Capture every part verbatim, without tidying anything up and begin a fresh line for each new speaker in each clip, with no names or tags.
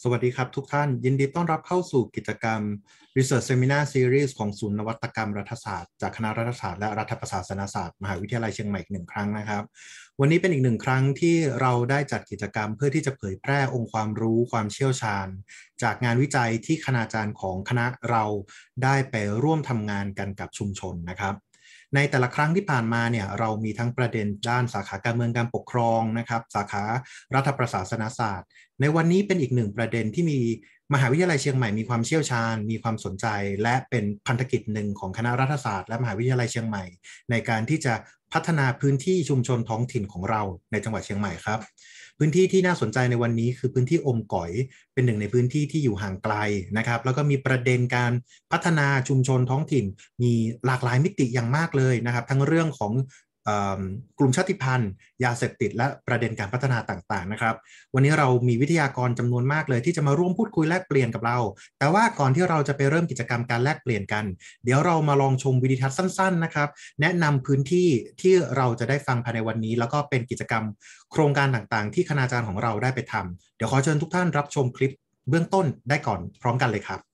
สวัสดีครับทุกท่านยินดีต้อนรับเข้าสู่กิจกรรม Research Seminar Series ของศูนย์นวัตกรรมรัฐศาสตร์จากคณะรัฐศาสตร์และรัฐประศาสนศาสตร์มหาวิทยาลัยเชียงใหม่อีกหนึ่งครั้งนะครับวันนี้เป็นอีกหนึ่งครั้งที่เราได้จัดกิจกรรมเพื่อที่จะเผยแพร่องค์ความรู้ความเชี่ยวชาญจากงานวิจัยที่คณาจารย์ของคณะเราได้ไปร่วมทำงานกันกับชุมชนนะครับในแต่ละครั้งที่ผ่านมาเนี่ยเรามีทั้งประเด็นด้านสาขาการเมืองการปกครองนะครับสาขารัฐประศาสนศาสตร์ในวันนี้เป็นอีกหนึ่งประเด็นที่มีมหาวิทยาลัยเชียงใหม่มีความเชี่ยวชาญมีความสนใจและเป็นพันธกิจหนึ่งของคณะรัฐศาสตร์และมหาวิทยาลัยเชียงใหม่ในการที่จะพัฒนาพื้นที่ชุมชนท้องถิ่นของเราในจังหวัดเชียงใหม่ครับพื้นที่ที่น่าสนใจในวันนี้คือพื้นที่อมก๋อยเป็นหนึ่งในพื้นที่ที่อยู่ห่างไกลนะครับแล้วก็มีประเด็นการพัฒนาชุมชนท้องถิ่นมีหลากหลายมิติอย่างมากเลยนะครับทั้งเรื่องของกลุ่มชาติพันธุ์ยาเสพติดและประเด็นการพัฒนาต่างๆนะครับวันนี้เรามีวิทยากรจำนวนมากเลยที่จะมาร่วมพูดคุยแลกเปลี่ยนกับเราแต่ว่าก่อนที่เราจะไปเริ่มกิจกรรมการแลกเปลี่ยนกันเดี๋ยวเรามาลองชมวิดีทัศน์สั้นๆนะครับแนะนำพื้นที่ที่เราจะได้ฟังภายในวันนี้แล้วก็เป็นกิจกรรมโครงการต่างๆที่คณาจารย์ของเราได้ไปทำเดี๋ยวขอเชิญทุกท่านรับชมคลิปเบื้องต้นได้ก่อนพร้อมกันเลยครับ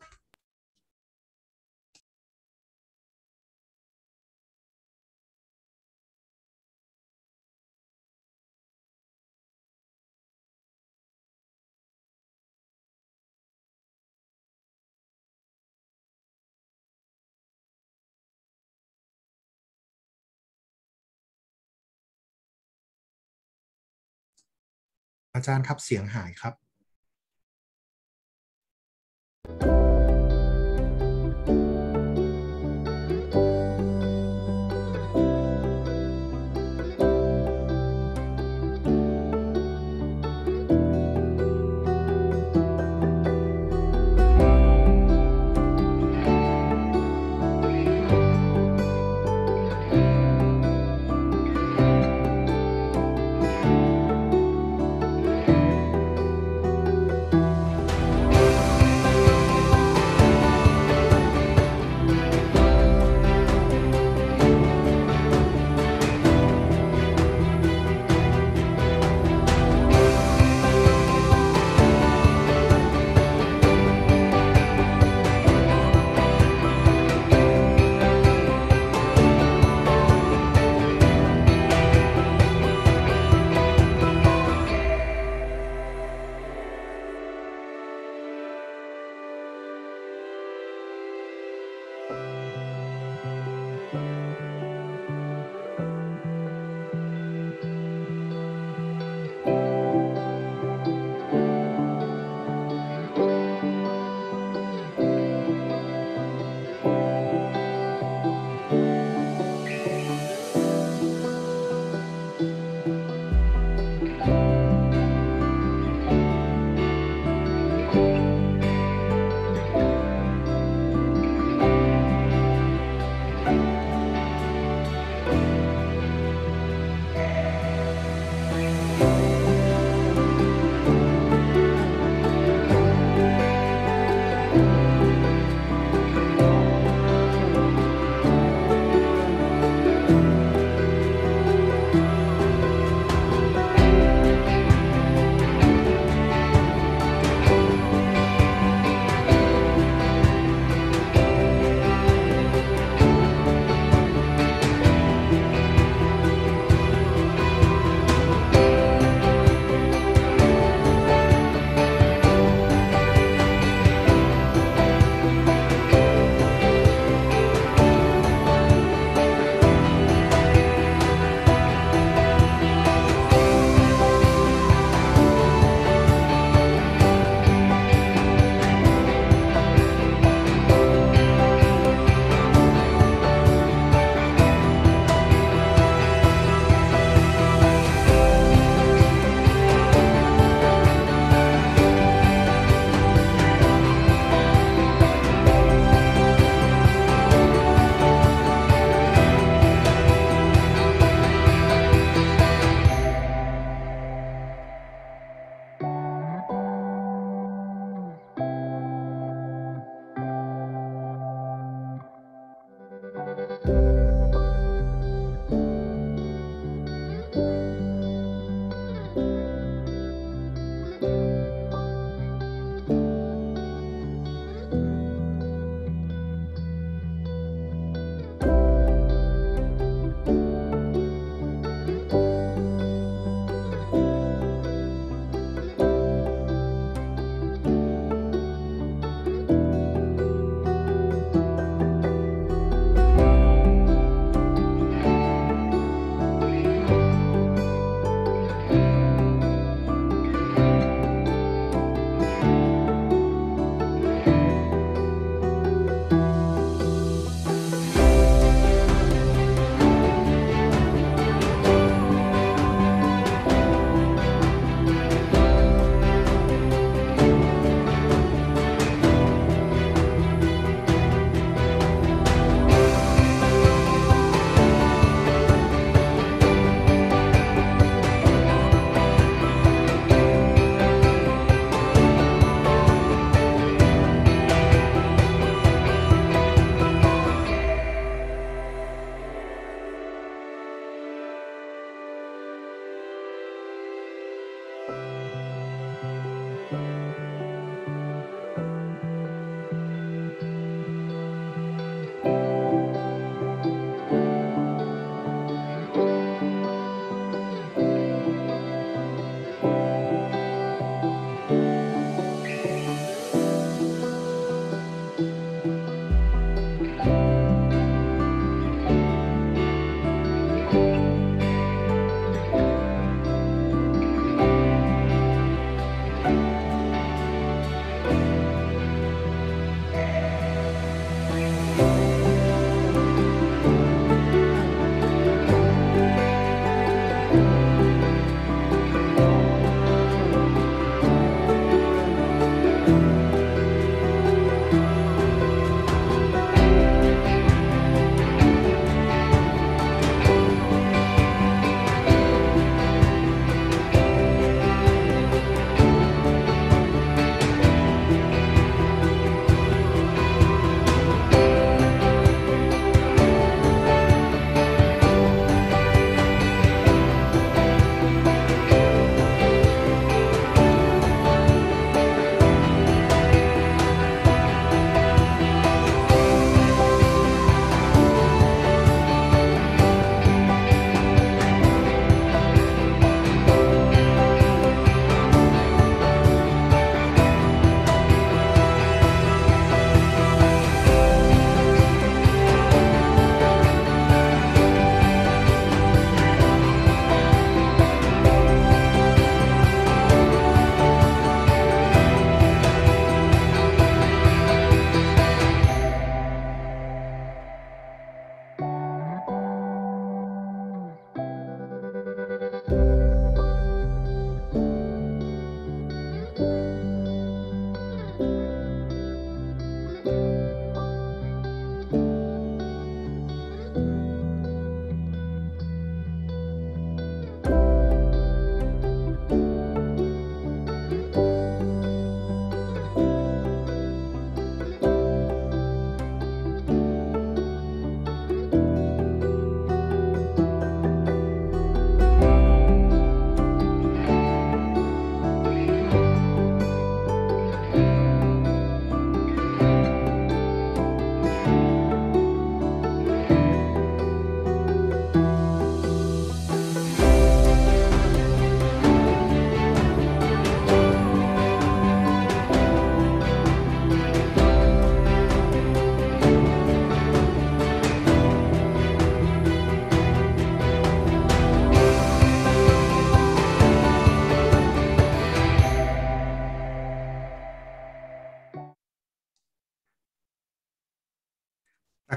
อาจารย์ครับเสียงหายครับ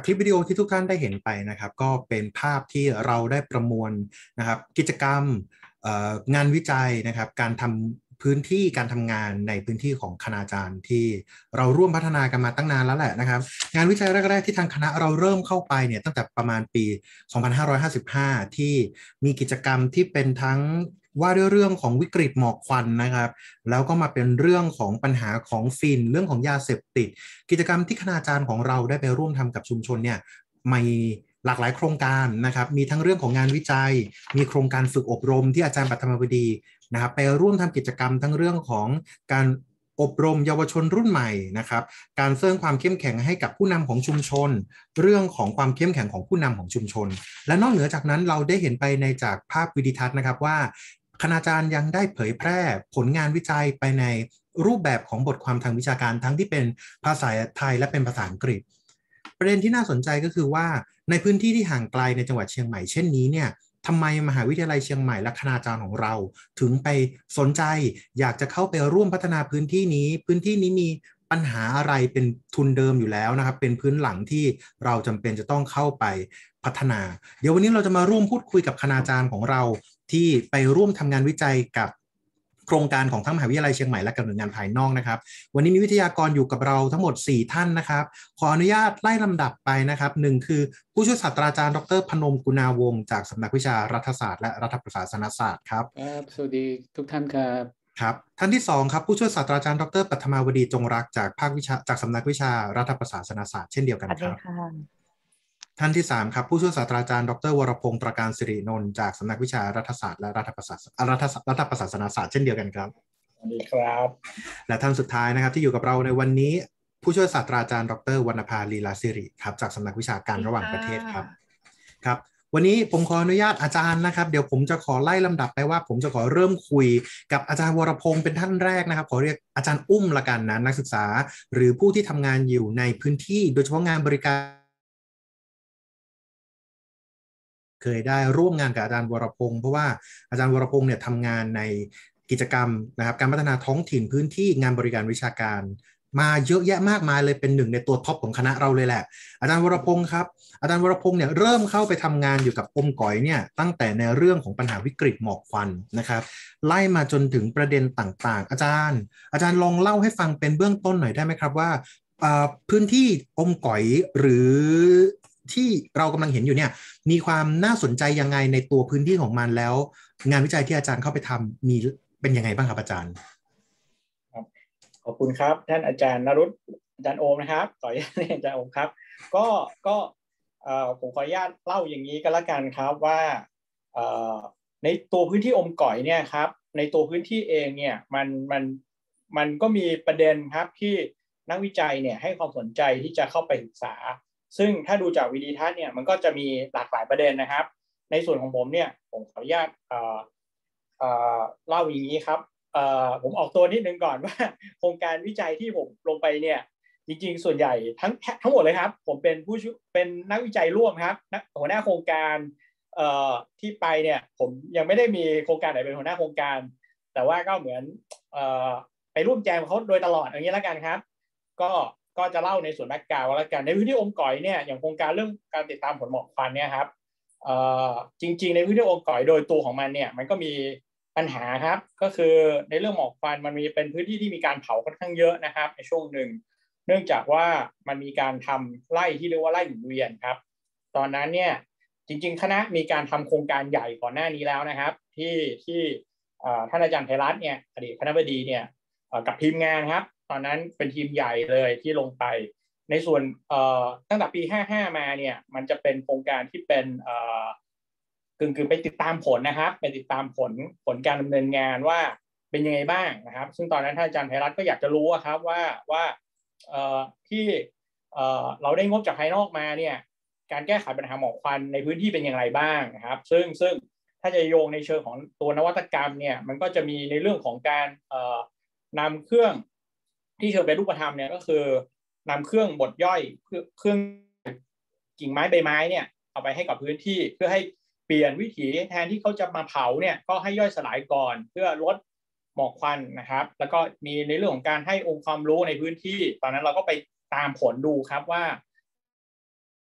คลิปวิดีโอที่ทุกท่านได้เห็นไปนะครับก็เป็นภาพที่เราได้ประมวลนะครับกิจกรรมงานวิจัยนะครับการทำพื้นที่การทำงานในพื้นที่ของคณาจารย์ที่เราร่วมพัฒนากันมาตั้งนานแล้วแหละนะครับงานวิจัยแรกๆที่ทางคณะเราเริ่มเข้าไปเนี่ยตั้งแต่ประมาณปีสองพันห้าร้อยห้าสิบห้าที่มีกิจกรรมที่เป็นทั้งว่าด้วยเรื่องของวิกฤตหมอกควันนะครับแล้วก็มาเป็นเรื่องของปัญหาของฟินเรื่องของยาเสพติดกิจกรรมที่คณาจารย์ของเราได้ไปร่วมทำกับชุมชนเนี่ยมีหลากหลายโครงการนะครับมีทั้งเรื่องของงานวิจัยมีโครงการฝึกอบรมที่อาจารย์ปัทมวดีนะครับไปร่วมทำกิจกรรมทั้งเรื่องของการอบรมเยาวชนรุ่นใหม่นะครับการเสริมความเข้มแข็งให้กับผู้นำของชุมชนเรื่องของความเข้มแข็งของผู้นำของชุมชนและนอกเหนือจากนั้นเราได้เห็นไปในจากภาพวิดีทัศน์นะครับว่าคณาจารย์ยังได้เผยแพร่ผลงานวิจัยไปในรูปแบบของบทความทางวิชาการทั้งที่เป็นภาษาไทยและเป็นภาษาอังกฤษประเด็นที่น่าสนใจก็คือว่าในพื้นที่ที่ห่างไกลในจังหวัดเชียงใหม่เช่นนี้เนี่ยทำไมมหาวิทยาลัยเชียงใหม่และคณาจารย์ของเราถึงไปสนใจอยากจะเข้าไปร่วมพัฒนาพื้นที่นี้พื้นที่นี้มีปัญหาอะไรเป็นทุนเดิมอยู่แล้วนะครับเป็นพื้นหลังที่เราจำเป็นจะต้องเข้าไปพัฒนาเดี๋ยววันนี้เราจะมาร่วมพูดคุยกับคณาจารย์ของเราที่ไปร่วมทำงานวิจัยกับโครงการของทั้งมหาวิทยาลัยเชียงใหม่และกับหน่วยงานภายนอกนะครับวันนี้มีวิทยากรอยู่กับเราทั้งหมดสี่ท่านนะครับขออนุญาตไล่ลำดับไปนะครับหนึ่งคือผู้ช่วยศาสตราจารย์ดรพนมกุณาวงศ์จากสำนักวิชารัฐศาสตร์และรัฐประศาสนศาสตร์ครับ
ครับสวัสดีทุกท่านครับ
ครับท่านที่สองครับผู้ช่วยศาสตราจารย์ดรปัทมาวดีจงรักจากภาควิชาจากสำนักวิชารัฐประศาสนศาสตร์เช่นเดียวกันครับท่านที่สามครับผู้ช่วยศาสตราจารย์ดรวรพงศ์ตระการสิรินนท์จากสำนักวิชารัฐศาสตร์และรัฐประศาสรัฐรัฐประศาสนศาสตร์เช่นเดียวกันครับ
สวัสดีครับ
และท่านสุดท้ายนะครับที่อยู่กับเราในวันนี้ผู้ช่วยศาสตราจารย์ดรวรรณภาลีลาสิริครับจากสำนักวิชาการระหว่างประเทศครับครับวันนี้ผมขออนุญาตอาจารย์นะครับเดี๋ยวผมจะขอไล่ลำดับไปว่าผมจะขอเริ่มคุยกับอาจารย์วรพงศ์เป็นท่านแรกนะครับขอเรียกอาจารย์อุ้มละกันนะนักศึกษาหรือผู้ที่ทำงานอยู่ในพื้นที่โดยเฉพาะงานบริการเคยได้ร่วมงานกับอาจารย์วรพงศ์เพราะว่าอาจารย์วรพงศ์เนี่ยทำงานในกิจกรรมนะครับการพัฒนาท้องถิ่นพื้นที่งานบริการวิชาการมาเยอะแยะมากมายเลยเป็นหนึ่งในตัวท็อปของคณะเราเลยแหละอาจารย์วรพงศ์ครับอาจารย์วรพงศ์เนี่ยเริ่มเข้าไปทำงานอยู่กับอมก๋อยเนี่ยตั้งแต่ในเรื่องของปัญหาวิกฤตหมอกควันนะครับไล่มาจนถึงประเด็นต่างๆอาจารย์อาจารย์ลองเล่าให้ฟังเป็นเบื้องต้นหน่อยได้ไหมครับว่าพื้นที่อมก๋อยหรือที่เรากำลังเห็นอยู่เนี่ยมีความน่าสนใจยังไงในตัวพื้นที่ของมันแล้วงานวิจัยที่อาจารย์เข้าไปทำมีเป็นยังไงบ้างครับอาจารย์
ขอบคุณครับท่านอาจารย์นรุตอาจารย์โอมนะครับต่อจากอาจารย์โอมครับก็ก็ผมขออนุญาตเล่าอย่างนี้ก็แล้วกันครับว่าในตัวพื้นที่อมก๋อยเนี่ยครับในตัวพื้นที่เองเนี่ยมันมันมันก็มีประเด็นครับที่นักวิจัยเนี่ยให้ความสนใจที่จะเข้าไปศึกษาซึ่งถ้าดูจากวิดีทัศน์เนี่ยมันก็จะมีหลากหลายประเด็นนะครับในส่วนของผมเนี่ยผมขออนุญาตเล่าอย่างนี้ครับผมออกตัวนิดนึงก่อนว่าโครงการวิจัยที่ผมลงไปเนี่ยจริงๆส่วนใหญ่ทั้งทั้งหมดเลยครับผมเป็นผู้เป็นนักวิจัยร่วมครับหัวหน้าโครงการที่ไปเนี่ยผมยังไม่ได้มีโครงการไหนเป็นหัวหน้าโครงการแต่ว่าก็เหมือนไปร่วมแจมเขาโดยตลอดอย่างนี้แล้วกันครับก็ก็จะเล่าในส่วนแบ็คกราวด์แล้วกันในพื้นที่อมก๋อยเนี่ยอย่างโครงการเรื่องการติดตามผลหมอกควันเนี่ยครับจริงๆในพื้นที่อมก๋อยโดยตัวของมันเนี่ยมันก็มีปัญหาครับก็คือในเรื่องหมอกควันมันมีเป็นพื้นที่ที่มีการเผาค่อนข้างเยอะนะครับในช่วงหนึ่งเนื่องจากว่ามันมีการทำไร่ที่เรียกว่าไร่หมุนเวียนครับตอนนั้นเนี่ยจริงๆคณะมีการทำโครงการใหญ่ก่อนหน้านี้แล้วนะครับที่ที่ท่านอาจารย์ไพรัตน์เนี่ยอดีตคณบดีเนี่ยกับทีมงานครับตอนนั้นเป็นทีมใหญ่เลยที่ลงไปในส่วนตั้งแต่ปีห้าสิบห้ามาเนี่ยมันจะเป็นโครงการที่เป็นกึ่งๆไปติดตามผลนะครับไปติดตามผลผลการดำเนินงานว่าเป็นยังไงบ้างนะครับซึ่งตอนนั้นท่านอาจารย์ไพรัตน์ก็อยากจะรู้ครับว่าว่าที่เราได้งบจากภายนอกมาเนี่ยการแก้ไขปัญหาหมอกควันในพื้นที่เป็นอย่างไรบ้างนะครับซึ่งซึ่งถ้าจะโยงในเชิงของตัวนวัตกรรมเนี่ยมันก็จะมีในเรื่องของการนำเครื่องที่เชิงเป็นรูปธรรมเนี่ยก็คือนำเครื่องบดย่อยเครื่องกิ่งไม้ใบไม้เนี่ยเอาไปให้กับพื้นที่เพื่อให้เปลี่ยนวิถีแทนที่เขาจะมาเผาเนี่ยก็ให้ย่อยสลายก่อนเพื่อลดหมอกควันนะครับแล้วก็มีในเรื่องของการให้องค์ความรู้ในพื้นที่ตอนนั้นเราก็ไปตามผลดูครับว่า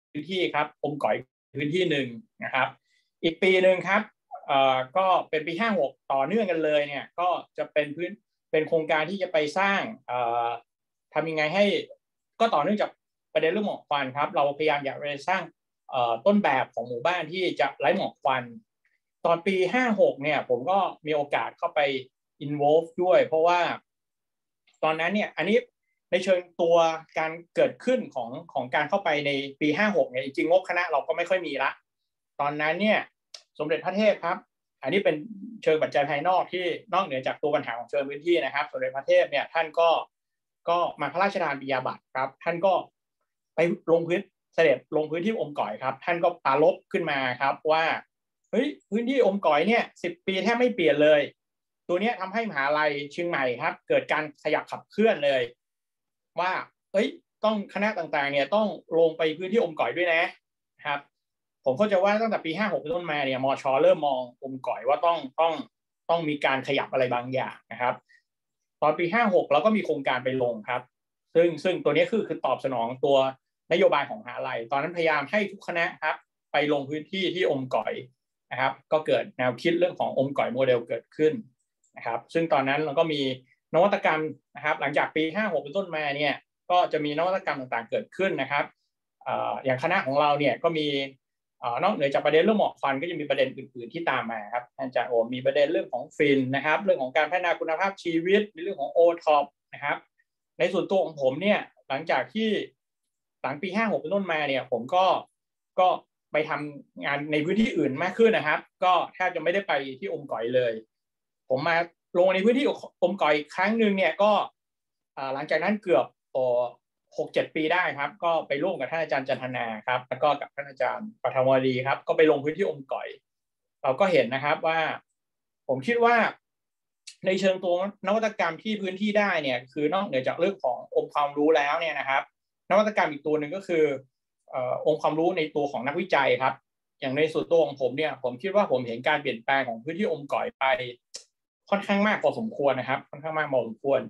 พื้นที่ครับอมก๋อยพื้นที่หนึ่งนะครับอีกปีหนึ่งครับเอ่อก็เป็นปีห้าหกต่อเนื่องกันเลยเนี่ยก็จะเป็นพื้นเป็นโครงการที่จะไปสร้างเอ่อทำยังไงให้ก็ต่อเนื่องจากประเด็นเรื่องหมอกควันครับเราพยายามอยากไปสร้างเอ่อต้นแบบของหมู่บ้านที่จะไร้หมอกควันตอนปีห้าหกเนี่ยผมก็มีโอกาสเข้าไป involve ด้วยเพราะว่าตอนนั้นเนี่ยอันนี้ในเชิงตัวการเกิดขึ้นของของการเข้าไปในปีห้าหกเนี่ยจริงๆงบคณะเราก็ไม่ค่อยมีละตอนนั้นเนี่ยสมเด็จพระเทพครับอันนี้เป็นเชิงปัจจัยภายนอกที่นอกเหนือจากตัวปัญหาของเชิงพื้นที่นะครับสมเด็จพระเทพเนี่ยท่านก็ก็มาพระราชทานปริญญาบัตรครับท่านก็ไปลงพื้นเสด็จลงพื้นที่อมก๋อยครับท่านก็ปรารภขึ้นมาครับว่าเฮ้ยพื้นที่อมก๋อยเนี่ยสิบปีแทบไม่เปลี่ยนเลยตัวนี้ทำให้มหาลัยเชียงใหม่ครับเกิดการขยับขับเคลื่อนเลยว่าเอ้ยต้องคณะต่างๆเนี่ยต้องลงไปพื้นที่อมก๋อยด้วยนะครับผมเข้าใจว่าตั้งแต่ปีห้าหกเป็นต้นมาเนี่ยมช.เริ่มมองอมก๋อยว่าต้องต้องต้องมีการขยับอะไรบางอย่างนะครับตอนปีห้าหกเราก็มีโครงการไปลงครับซึ่งซึ่งตัวนี้คือคือตอบสนองตัวนโยบายของมหาลัยตอนนั้นพยายามให้ทุกคณะครับไปลงพื้นที่ที่อมก๋อยนะครับก็เกิดแนวคิดเรื่องของอมก๋อยโมเดลเกิดขึ้นนะครับซึ่งตอนนั้นเราก็มีนวัตกรรมนะครับหลังจากปีห้าหกเป็นต้นมาเนี่ยก็จะมีนวัตกรรมต่างๆเกิดขึ้นนะครับอย่างคณะของเราเนี่ยก็มีนอกเหนือจากประเด็นเรื่องหมอกควันก็จะมีประเด็นอื่นๆที่ตามมาครับอาจารย์โอมีประเด็นเรื่องของฟินนะครับเรื่องของการพัฒนาคุณภาพชีวิตในเรื่องของ โอ ท็อป นะครับในส่วนตัวของผมเนี่ยหลังจากที่หลังปีห้าหกเป็นต้นมาเนี่ยผมก็ก็ไปทำงานในพื้นที่อื่นมากขึ้นนะครับก็แทบจะไม่ได้ไปที่อมก๋อยเลยผมมาลงในพื้นที่อมก๋อยครั้งหนึ่งเนี่ยก็หลังจากนั้นเกือบหกเจ็ดปีได้ครับก็ไปร่วมกับท่านอาจารย์จันทนาครับแล้วก็กับท่านอาจารย์ปฐมวดีครับก็ไปลงพื้นที่อมก๋อยเราก็เห็นนะครับว่าผมคิดว่าในเชิงตัวนวัตกรรมที่พื้นที่ได้เนี่ยคือนอกเหนือจากเรื่องขององค์ความรู้แล้วเนี่ยนะครับนวัตกรรมอีกตัวหนึ่งก็คือองค์ความรู้ในตัวของนักวิจัยครับอย่างในส่วนตัวของผมเนี่ยผมคิดว่าผมเห็นการเปลี่ยนแปลงของพื้นที่อมก๋อยไปค่อนข้างมากพอสมควรนะครับค่อนข้างมากพอสมควร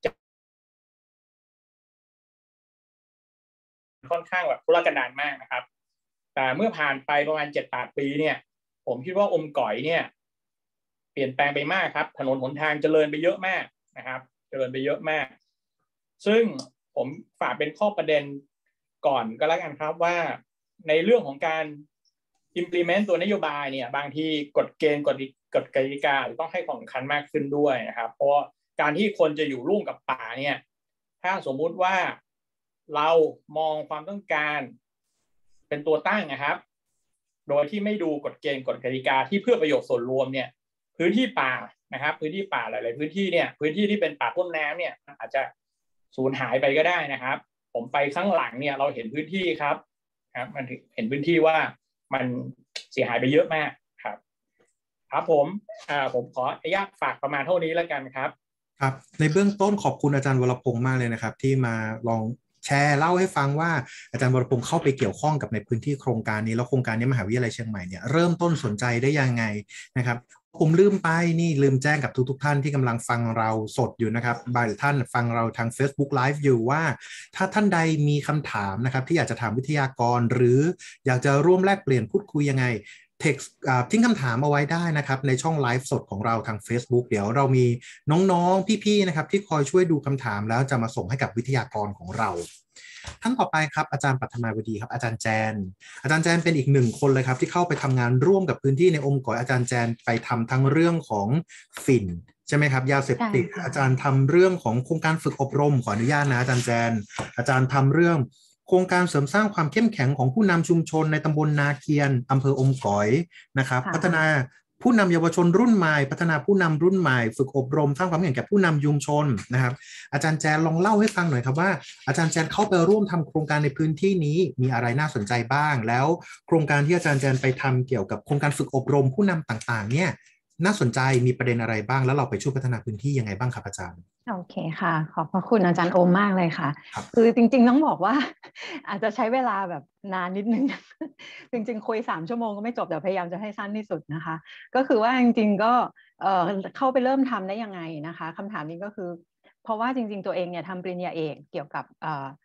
ค่อนข้างแบบทุรกันดารมากนะครับแต่เมื่อผ่านไปประมาณ เจ็ดแปด ปีเนี่ยผมคิดว่าอมก๋อยเนี่ยเปลี่ยนแปลงไปมากครับถนนหนทางเจริญไปเยอะมากนะครับเจริญไปเยอะมากซึ่งผมฝากเป็นข้อประเด็นก่อนก็แล้วกันครับว่าในเรื่องของการ implement ตัวนโยบายเนี่ยบางทีกฎเกณฑ์กฎกฎกติกาต้องให้ความสำคัญมากขึ้นด้วยนะครับเพราะการที่คนจะอยู่ร่วมกับป่าเนี่ยถ้าสมมุติว่าเรามองความต้องการเป็นตัวตั้งนะครับโดยที่ไม่ดูกฎเกณฑ์กฎกติกาที่เพื่อประโยชน์ส่วนรวมเนี่ยพื้นที่ป่านะครับพื้นที่ป่าหลายๆพื้นที่เนี่ยพื้นที่ที่เป็นป่าต้นน้ำเนี่ยอาจจะสูญหายไปก็ได้นะครับผมไปข้างหลังเนี่ยเราเห็นพื้นที่ครับครับมันเห็นพื้นที่ว่ามันเสียหายไปเยอะมากครับครับผมอ่าผมขออนุญาตฝากประมาณเท่านี้แล้วกันครับ
ครับในเบื้องต้นขอบคุณอาจารย์วรพงษ์มากเลยนะครับที่มาลองแชร์เล่าให้ฟังว่าอาจารย์วรพงษ์เข้าไปเกี่ยวข้องกับในพื้นที่โครงการนี้แล้วโครงการนี้มหาวิทยาลัยเชียงใหม่เนี่ยเริ่มต้นสนใจได้ยังไงนะครับผมลืมไปนี่ลืมแจ้งกับทุกๆท่านที่กำลังฟังเราสดอยู่นะครับบางท่านฟังเราทาง Facebook Live อยู่ว่าถ้าท่านใดมีคำถามนะครับที่อยากจะถามวิทยากรหรืออยากจะร่วมแลกเปลี่ยนพูดคุยยังไงtext ทิ้งคำถามเอาไว้ได้นะครับในช่องไลฟ์สดของเราทาง Facebook เดี๋ยวเรามีน้องๆพี่ๆนะครับที่คอยช่วยดูคำถามแล้วจะมาส่งให้กับวิทยากรของเราท่านต่อไปครับอาจารย์ปัทมาวดีครับอาจารย์แจนอาจารย์แจนเป็นอีกหนึ่งคนเลยครับที่เข้าไปทำงานร่วมกับพื้นที่ในอมก๋อยอาจารย์แจนไปทำทั้งเรื่องของฝิ่นใช่ไหมครับยาเสพติดอาจารย์ทำเรื่องของโครงการฝึกอบรมขออนุญาตนะอาจารย์แจนอาจารย์ทำเรื่องโครงการเสริมสร้างความเข้มแข็งของผู้นำชุมชนในตำบลนาเคียนอำเภออมก๋อยนะครับพัฒนาผู้นำเยาวชนรุ่นใหม่พัฒนาผู้นำรุ่นใหม่ฝึกอบรมสร้างความเข้มแข็งแก่ผู้นำชุมชนนะครับอาจารย์แจนลองเล่าให้ฟังหน่อยครับว่าอาจารย์แจนเข้าไปร่วมทำโครงการในพื้นที่นี้มีอะไรน่าสนใจบ้างแล้วโครงการที่อาจารย์แจนไปทำเกี่ยวกับโครงการฝึกอบรมผู้นำต่างๆเนี่ยน่าสนใจมีประเด็นอะไรบ้างแล้วเราไปช่วยพัฒนาพื้นที่ยังไงบ้างครับอาจารย์
โอเคค่ะขอบพระคุณอาจารย์โอมมากเลยค่ะคือจริงๆต้องบอกว่าอาจจะใช้เวลาแบบนานนิดนึงจริงๆคุยสามชั่วโมงก็ไม่จบแต่พยายามจะให้สั้นที่สุดนะคะก็คือว่าจริงๆก็เอ่อเข้าไปเริ่มทำได้ยังไงนะคะคำถามนี้ก็คือเพราะว่าจริงๆตัวเองเนี่ยทำปริญญาเอกเกี่ยวกับเอ่อ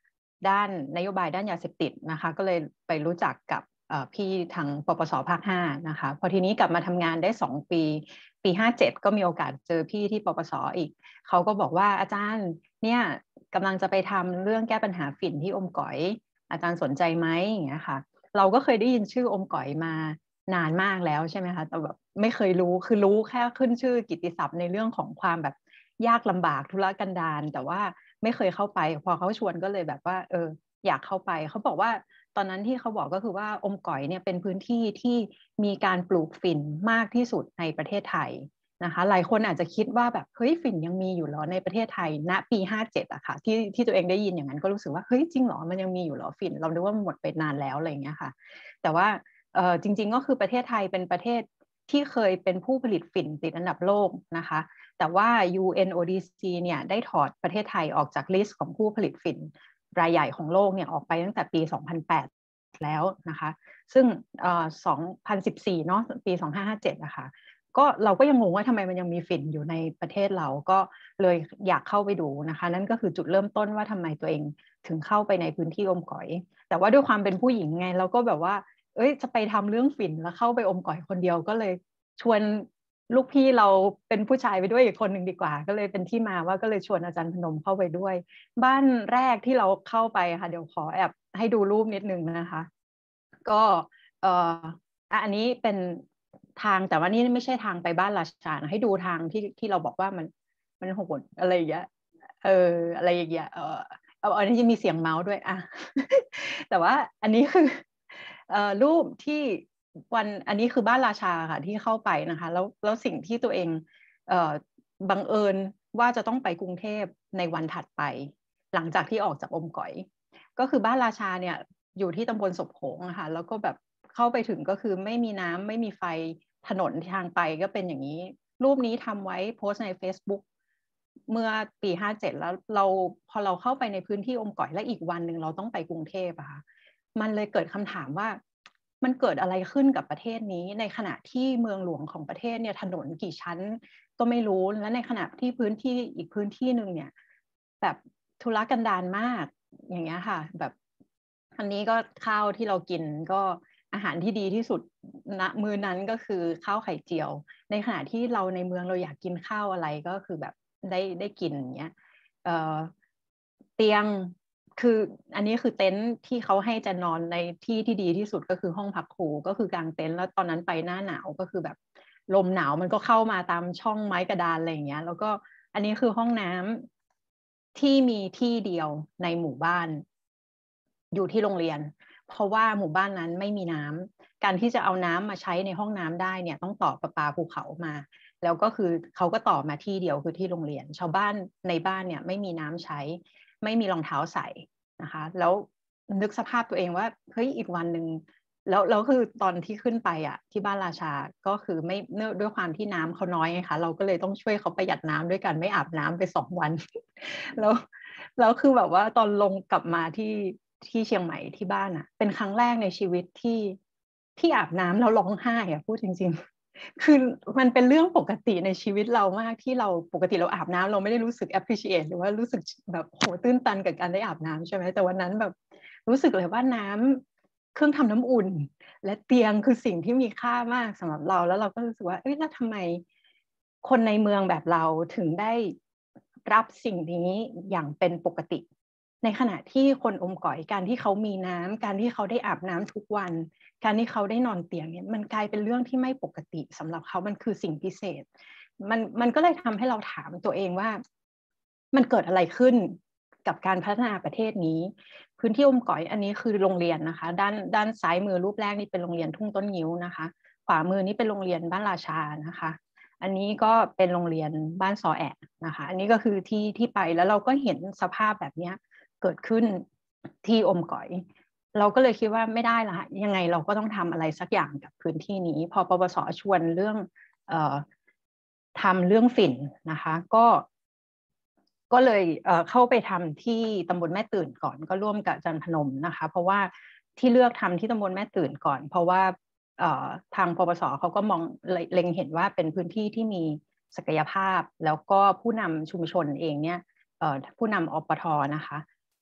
ด้านนโยบายด้านยาเสพติดนะคะก็เลยไปรู้จักกับพี่ทางปปสภาคห้านะคะพอทีนี้กลับมาทำงานได้สองปีปีห้าเจ็ดก็มีโอกาสเจอพี่ที่ปปสอีกเขาก็บอกว่าอาจารย์เนี่ยกำลังจะไปทำเรื่องแก้ปัญหาฝิ่นที่อมก๋อยอาจารย์สนใจไหมอย่างเงี้ยค่ะเราก็เคยได้ยินชื่ออมก๋อยมานานมากแล้วใช่ไหมคะแต่แบบไม่เคยรู้คือรู้แค่ขึ้นชื่อกิตติศัพท์ในเรื่องของความแบบยากลำบากทุรกันดารแต่ว่าไม่เคยเข้าไปพอเขาชวนก็เลยแบบว่าเอออยากเข้าไปเขาบอกว่าตอนนั้นที่เขาบอกก็คือว่าอมก๋อยเนี่ยเป็นพื้นที่ที่มีการปลูกฝิ่นมากที่สุดในประเทศไทยนะคะหลายคนอาจจะคิดว่าแบบเฮ้ยฝิ่นยังมีอยู่เหรอในประเทศไทยณปีห้าเจ็ดอะค่ะที่ที่ตัวเองได้ยินอย่างนั้นก็รู้สึกว่าเฮ้ยจริงเหรอมันยังมีอยู่เหรอฝิ่นเราคิดว่ามันหมดไปนานแล้วอะไรอย่างเงี้ยค่ะแต่ว่าเออจริงๆก็คือประเทศไทยเป็นประเทศที่เคยเป็นผู้ผลิตฝิ่นติดอันดับโลกนะคะแต่ว่า ยู เอ็น โอ ดี ซี เนี่ยได้ถอดประเทศไทยออกจากลิสต์ของผู้ผลิตฝิ่นรายใหญ่ของโลกเนี่ยออกไปตั้งแต่ปีสองพันแปดแล้วนะคะซึ่งเอ่อสองพันสิบสี่เนาะปีสองพันห้าร้อยห้าสิบเจ็ดนะคะก็เราก็ยังงงว่าทำไมมันยังมีฝิ่นอยู่ในประเทศเราก็เลยอยากเข้าไปดูนะคะนั่นก็คือจุดเริ่มต้นว่าทำไมตัวเองถึงเข้าไปในพื้นที่อมก๋อยแต่ว่าด้วยความเป็นผู้หญิงไงเราก็แบบว่าเอ้ยจะไปทำเรื่องฝิ่นแล้วเข้าไปอมก๋อยคนเดียวก็เลยชวนลูกพี่เราเป็นผู้ชายไปด้วยอีกคนหนึ่งดีกว่าก็เลยเป็นที่มาว่าก็เลยชวนอาจารย์พนมเข้าไปด้วยบ้านแรกที่เราเข้าไปค่ะเดี๋ยวขอแอบให้ดูรูปนิดนึงนะคะก็เอ่ออันนี้เป็นทางแต่ว่านี่ไม่ใช่ทางไปบ้านราชานะให้ดูทางที่ที่เราบอกว่ามันมันโหดอะไรอย่างเงี้ยเอออะไรอย่างเงี้ยเออเอาอันนี้จะมีเสียงเมาส์ด้วยอ่ะ แต่ว่าอันนี้คือเอ่อรูปที่วันอันนี้คือบ้านราชาค่ะที่เข้าไปนะคะแล้วแล้วสิ่งที่ตัวเองเอ่อบังเอิญว่าจะต้องไปกรุงเทพในวันถัดไปหลังจากที่ออกจากอมก๋อยก็คือบ้านราชาเนี่ยอยู่ที่ตำบลศพโขงนะคะแล้วก็แบบเข้าไปถึงก็คือไม่มีน้ำไม่มีไฟถนนทางไปก็เป็นอย่างนี้รูปนี้ทำไว้โพสใน Facebook เมื่อปีห้าเจ็ดแล้วเราพอเราเข้าไปในพื้นที่อมก๋อยและอีกวันหนึ่งเราต้องไปกรุงเทพอะค่ะมันเลยเกิดคำถามว่ามันเกิดอะไรขึ้นกับประเทศนี้ในขณะที่เมืองหลวงของประเทศเนี่ยถนนกี่ชั้นก็ไม่รู้และในขณะที่พื้นที่อีกพื้นที่หนึ่งเนี่ยแบบทุรกันดารมากอย่างเงี้ยค่ะแบบอันนี้ก็ข้าวที่เรากินก็อาหารที่ดีที่สุดณมื้อนั้นก็คือข้าวไข่เจียวในขณะที่เราในเมืองเราอยากกินข้าวอะไรก็คือแบบได้ได้กินอย่างเงี้ยเอ่อเตียงคืออันนี้คือเต็นท์ที่เขาให้จะนอนในที่ที่ดีที่สุดก็คือห้องพักครูก็คือกางเต็นท์แล้วตอนนั้นไปหน้าหนาวก็คือแบบลมหนาวมันก็เข้ามาตามช่องไม้กระดานอะไรอย่างเงี้ยแล้วก็อันนี้คือห้องน้ำที่มีที่เดียวในหมู่บ้านอยู่ที่โรงเรียนเพราะว่าหมู่บ้านนั้นไม่มีน้ำการที่จะเอาน้ำมาใช้ในห้องน้ำได้เนี่ยต้องต่อประปาภูเขามาแล้วก็คือเขาก็ต่อมาที่เดียวคือที่โรงเรียนชาวบ้านในบ้านเนี่ยไม่มีน้ำใช้ไม่มีรองเท้าใส่นะคะแล้วนึกสภาพตัวเองว่าเฮ้ยอีกวันหนึ่งแล้วแล้วคือตอนที่ขึ้นไปอ่ะที่บ้านราชาก็คือไม่เนื่องด้วยความที่น้ำเขาน้อยไงคะเราก็เลยต้องช่วยเขาประหยัดน้ำด้วยกันไม่อาบน้ำไปสองวัน แล้วแล้วคือแบบว่าตอนลงกลับมาที่ที่เชียงใหม่ที่บ้านอ่ะเป็นครั้งแรกในชีวิตที่ที่อาบน้ำแล้วร้องไห้อ่ะพูดจริงๆคือมันเป็นเรื่องปกติในชีวิตเรามากที่เราปกติเราอาบน้ำเราไม่ได้รู้สึก appreciate หรือว่ารู้สึกแบบโหตื้นตันกับการได้อาบน้ำใช่ไหมแต่วันนั้นแบบรู้สึกเลยว่าน้ำเครื่องทำน้ำอุ่นและเตียงคือสิ่งที่มีค่ามากสำหรับเราแล้วเราก็รู้สึกว่าเอ้ยแล้วทำไมคนในเมืองแบบเราถึงได้รับสิ่งนี้อย่างเป็นปกติในขณะที่คนอมก๋อยการที่เขามีน้ำการที่เขาได้อาบน้ำทุกวันการที่เขาได้นอนเตียงเนี่ยมันกลายเป็นเรื่องที่ไม่ปกติสำหรับเขามันคือสิ่งพิเศษมันมันก็เลยทำให้เราถามตัวเองว่ามันเกิดอะไรขึ้นกับการพัฒนาประเทศนี้พื้นที่อมก๋อยอันนี้คือโรงเรียนนะคะด้านด้านซ้ายมือรูปแรกนี่เป็นโรงเรียนทุ่งต้นงิ้วนะคะขวามือนี่เป็นโรงเรียนบ้านราชานะคะอันนี้ก็เป็นโรงเรียนบ้านซอแอะนะคะอันนี้ก็คือที่ที่ไปแล้วเราก็เห็นสภาพแบบนี้เกิดขึ้นที่อมก๋อยเราก็เลยคิดว่าไม่ได้ละยังไงเราก็ต้องทำอะไรสักอย่างกับพื้นที่นี้พอปปส.ชวนเรื่องเอ่อทำเรื่องฝิ่นนะคะก็ก็เลยเอ่อเข้าไปทำที่ตำบลแม่ตื่นก่อนก็ร่วมกับอาจารย์พนมนะคะเพราะว่าที่เลือกทำที่ตำบลแม่ตื่นก่อนเพราะว่าทางปปส.เขาก็มองเล็งเห็นว่าเป็นพื้นที่ที่มีศักยภาพแล้วก็ผู้นำชุมชนเองเนี่ยผู้นำอปท.นะคะ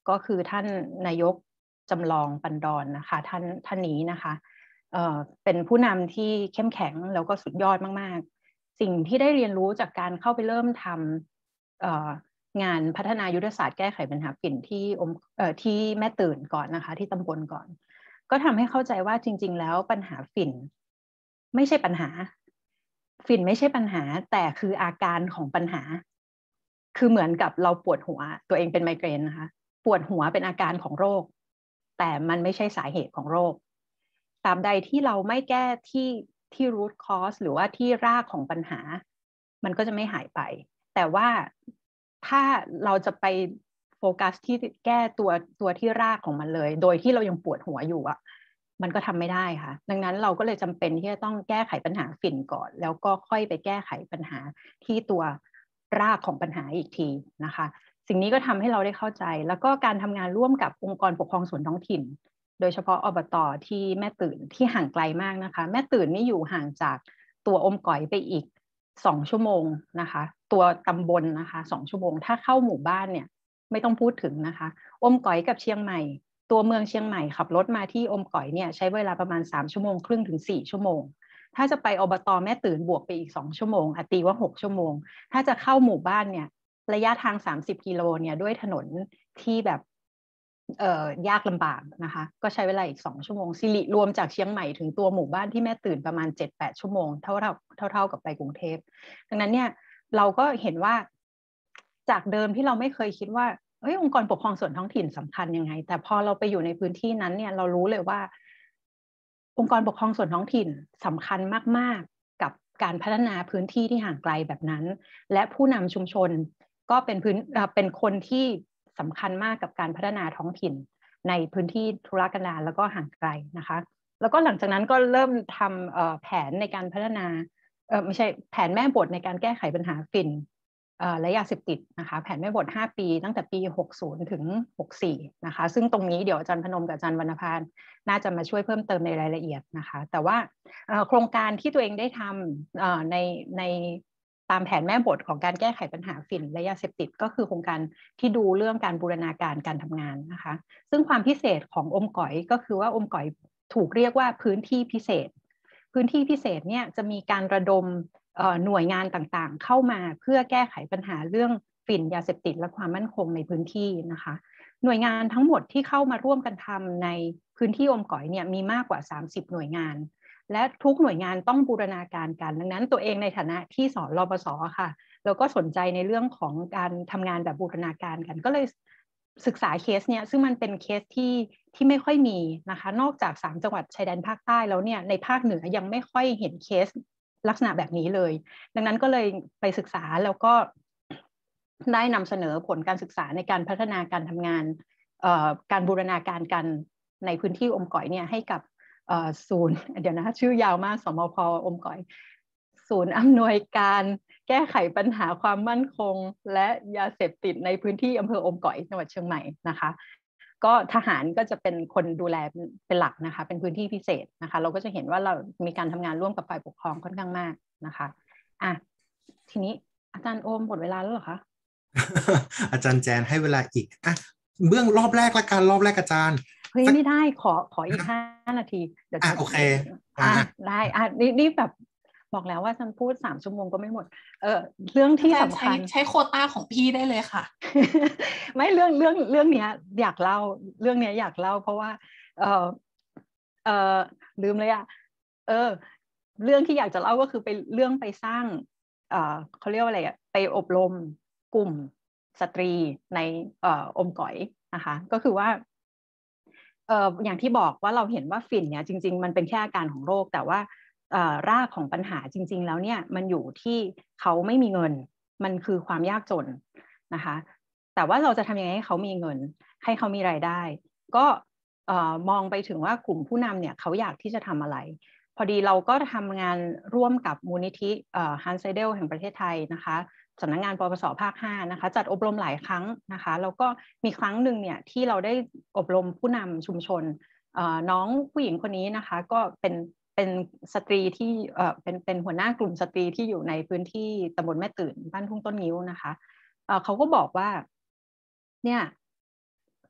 ก็คือท่านนายกจำลองปันดอนนะคะท่านท่านนี้นะคะเอ่อเป็นผู้นำที่เข้มแข็งแล้วก็สุดยอดมากๆสิ่งที่ได้เรียนรู้จากการเข้าไปเริ่มทำเอ่องานพัฒนายุทธศาสตร์แก้ไขปัญหาฝิ่นที่อมเอ่อที่แม่ตื่นก่อนนะคะที่ตำบลก่อนก็ทำให้เข้าใจว่าจริงๆแล้วปัญหาฝิ่นไม่ใช่ปัญหาฝิ่นไม่ใช่ปัญหาแต่คืออาการของปัญหาคือเหมือนกับเราปวดหัวตัวเองเป็นไมเกรนนะคะปวดหัวเป็นอาการของโรคแต่มันไม่ใช่สาเหตุของโรคตราบใดที่เราไม่แก้ที่ที่ root cause หรือว่าที่รากของปัญหามันก็จะไม่หายไปแต่ว่าถ้าเราจะไปโฟกัสที่แก้ตัวตัวที่รากของมันเลยโดยที่เรายังปวดหัวอยู่อ่ะมันก็ทำไม่ได้ค่ะดังนั้นเราก็เลยจำเป็นที่จะต้องแก้ไขปัญหาฝิ่นก่อนแล้วก็ค่อยไปแก้ไขปัญหาที่ตัวรากของปัญหาอีกทีนะคะสิ่งนี้ก็ทำให้เราได้เข้าใจแล้วก็การทำงานร่วมกับองค์กรปกครองส่วนท้องถิ่นโดยเฉพาะอบต.ที่แม่ตื่นที่ห่างไกลมากนะคะแม่ตื่นนี่อยู่ห่างจากตัวอมก๋อยไปอีกสองชั่วโมงนะคะตัวตำบลนะคะสองชั่วโมงถ้าเข้าหมู่บ้านเนี่ยไม่ต้องพูดถึงนะคะอมก๋อยกับเชียงใหม่ตัวเมืองเชียงใหม่ขับรถมาที่อมก๋อยเนี่ยใช้เวลาประมาณสามชั่วโมงครึ่งถึงสี่ชั่วโมงถ้าจะไปอบต.แม่ตื่นบวกไปอีกสองชั่วโมงตีว่าหกชั่วโมงถ้าจะเข้าหมู่บ้านเนี่ยระยะทางสามสิบกิโลเนี่ยด้วยถนนที่แบบเอ่อยากลำบากนะคะก็ใช้เวลาอีกสองชั่วโมงสิริรวมจากเชียงใหม่ถึงตัวหมู่บ้านที่แม่ตื่นประมาณ เจ็ดแปด ชั่วโมงเท่าเท่าเท่าเท่ากับไปกรุงเทพดังนั้นเนี่ยเราก็เห็นว่าจากเดิมที่เราไม่เคยคิดว่าเอ้ยองค์กรปกครองส่วนท้องถิ่นสำคัญยังไงแต่พอเราไปอยู่ในพื้นที่นั้นเนี่ยเรารู้เลยว่าองค์กรปกครองส่วนท้องถิ่นสำคัญมากๆกับการพัฒนาพื้นที่ที่ห่างไกลแบบนั้นและผู้นำชุมชนก็เป็นพื้นเป็นคนที่สำคัญมากกับการพัฒนาท้องถิ่นในพื้นที่ทุรกันดารแล้วก็ห่างไกลนะคะแล้วก็หลังจากนั้นก็เริ่มทำแผนในการพัฒนาเออไม่ใช่แผนแม่บทในการแก้ไขปัญหาฝิ่นและยาเสพติดนะคะแผนแม่บทห้าปีตั้งแต่ปีหกสิบถึงหกสิบสี่นะคะซึ่งตรงนี้เดี๋ยวอาจารย์พนมกับอาจารย์วรรณภาน่าจะมาช่วยเพิ่มเติมในรายละเอียดนะคะแต่ว่าโครงการที่ตัวเองได้ทำในในตามแผนแม่บทของการแก้ไขปัญหาฝิ่นและยาเสพติดก็คือโครงการที่ดูเรื่องการบูรณาการการทำงานนะคะซึ่งความพิเศษของอมก๋อยก็คือว่าอมก๋อยถูกเรียกว่าพื้นที่พิเศษพื้นที่พิเศษเนี่ยจะมีการระดมหน่วยงานต่างๆเข้ามาเพื่อแก้ไขปัญหาเรื่องฝิ่นยาเสพติดและความมั่นคงในพื้นที่นะคะหน่วยงานทั้งหมดที่เข้ามาร่วมกันทำในพื้นที่อมก๋อยเนี่ยมีมากกว่าสามสิบหน่วยงานและทุกหน่วยงานต้องบูรณาการกันดังนั้นตัวเองในฐานะที่สอนรปส.ค่ะเราก็สนใจในเรื่องของการทำงานแบบบูรณาการกันก็เลยศึกษาเคสเนี่ยซึ่งมันเป็นเคสที่ที่ไม่ค่อยมีนะคะนอกจากสามจังหวัดชายแดนภาคใต้แล้วเนี่ยในภาคเหนือยังไม่ค่อยเห็นเคสลักษณะแบบนี้เลยดังนั้นก็เลยไปศึกษาแล้วก็ได้นำเสนอผลการศึกษาในการพัฒนาการทำงานการบูรณาการกันในพื้นที่อมก๋อยเนี่ยให้กับศูนย์เดี๋ยวนะชื่อยาวมากสมพ.อมก๋อยศูนย์อำนวยการแก้ไขปัญหาความมั่นคงและยาเสพติดในพื้นที่อำเภออมก๋อยจังหวัดเชียงใหม่นะคะก็ทหารก็จะเป็นคนดูแลเป็นหลักนะคะเป็นพื้นที่พิเศษนะคะเราก็จะเห็นว่าเรามีการทำงานร่วมกับฝ่ายปกครองค่อนข้างมากนะคะอ่ะทีนี้อาจารย์โอมหมดเวลาแล้วเหรอคะ
อาจารย์แจนให้เวลาอีกอ่ะเบื้องรอบแรกละกันรอบแรกอาจารย์
เฮ้ยไม่ได้ขอขออีกห้านาทีเดี๋ยวจะ
อ่ะโอเค
อ่ะได้อ่ะนี่นี่แบบบอกแล้วว่าฉันพูดสามชั่วโมงก็ไม่หมดเออเรื่องที่สำคัญ
ใช้โควต้าของพี่ได้เลยค่ะ
ไม่เรื่องเรื่องเรื่องเนี้ยอยากเล่าเรื่องเนี้ยอยากเล่าเพราะว่าเออเออลืมเลยอ่ะเออเรื่องที่อยากจะเล่าก็คือไปเรื่องไปสร้างเออเขาเรียกว่าอะไรอ่ะไปอบรมกลุ่มสตรีในเอ่ออมก๋อยนะคะก็คือว่าเอ่ออย่างที่บอกว่าเราเห็นว่าฝิ่นเนี่ยจริงๆมันเป็นแค่อาการของโรคแต่ว่ารากของปัญหาจริงๆแล้วเนี่ยมันอยู่ที่เขาไม่มีเงินมันคือความยากจนนะคะแต่ว่าเราจะทำยังไงให้เขามีเงินให้เขามีรายได้ก็มองไปถึงว่ากลุ่มผู้นำเนี่ยเขาอยากที่จะทำอะไรพอดีเราก็ทำงานร่วมกับมูลนิธิฮันไซเดลแห่งประเทศไทยนะคะสำนักงานปปส.ภาคห้านะคะจัดอบรมหลายครั้งนะคะแล้วก็มีครั้งหนึ่งเนี่ยที่เราได้อบรมผู้นำชุมชนน้องผู้หญิงคนนี้นะคะก็เป็นเป็นสตรีที่เอ่อเป็นเป็นหัวหน้ากลุ่มสตรีที่อยู่ในพื้นที่ตำบลแม่ตื่นบ้านทุ่งต้นงิ้วนะคะเอ่อเขาก็บอกว่าเนี่ย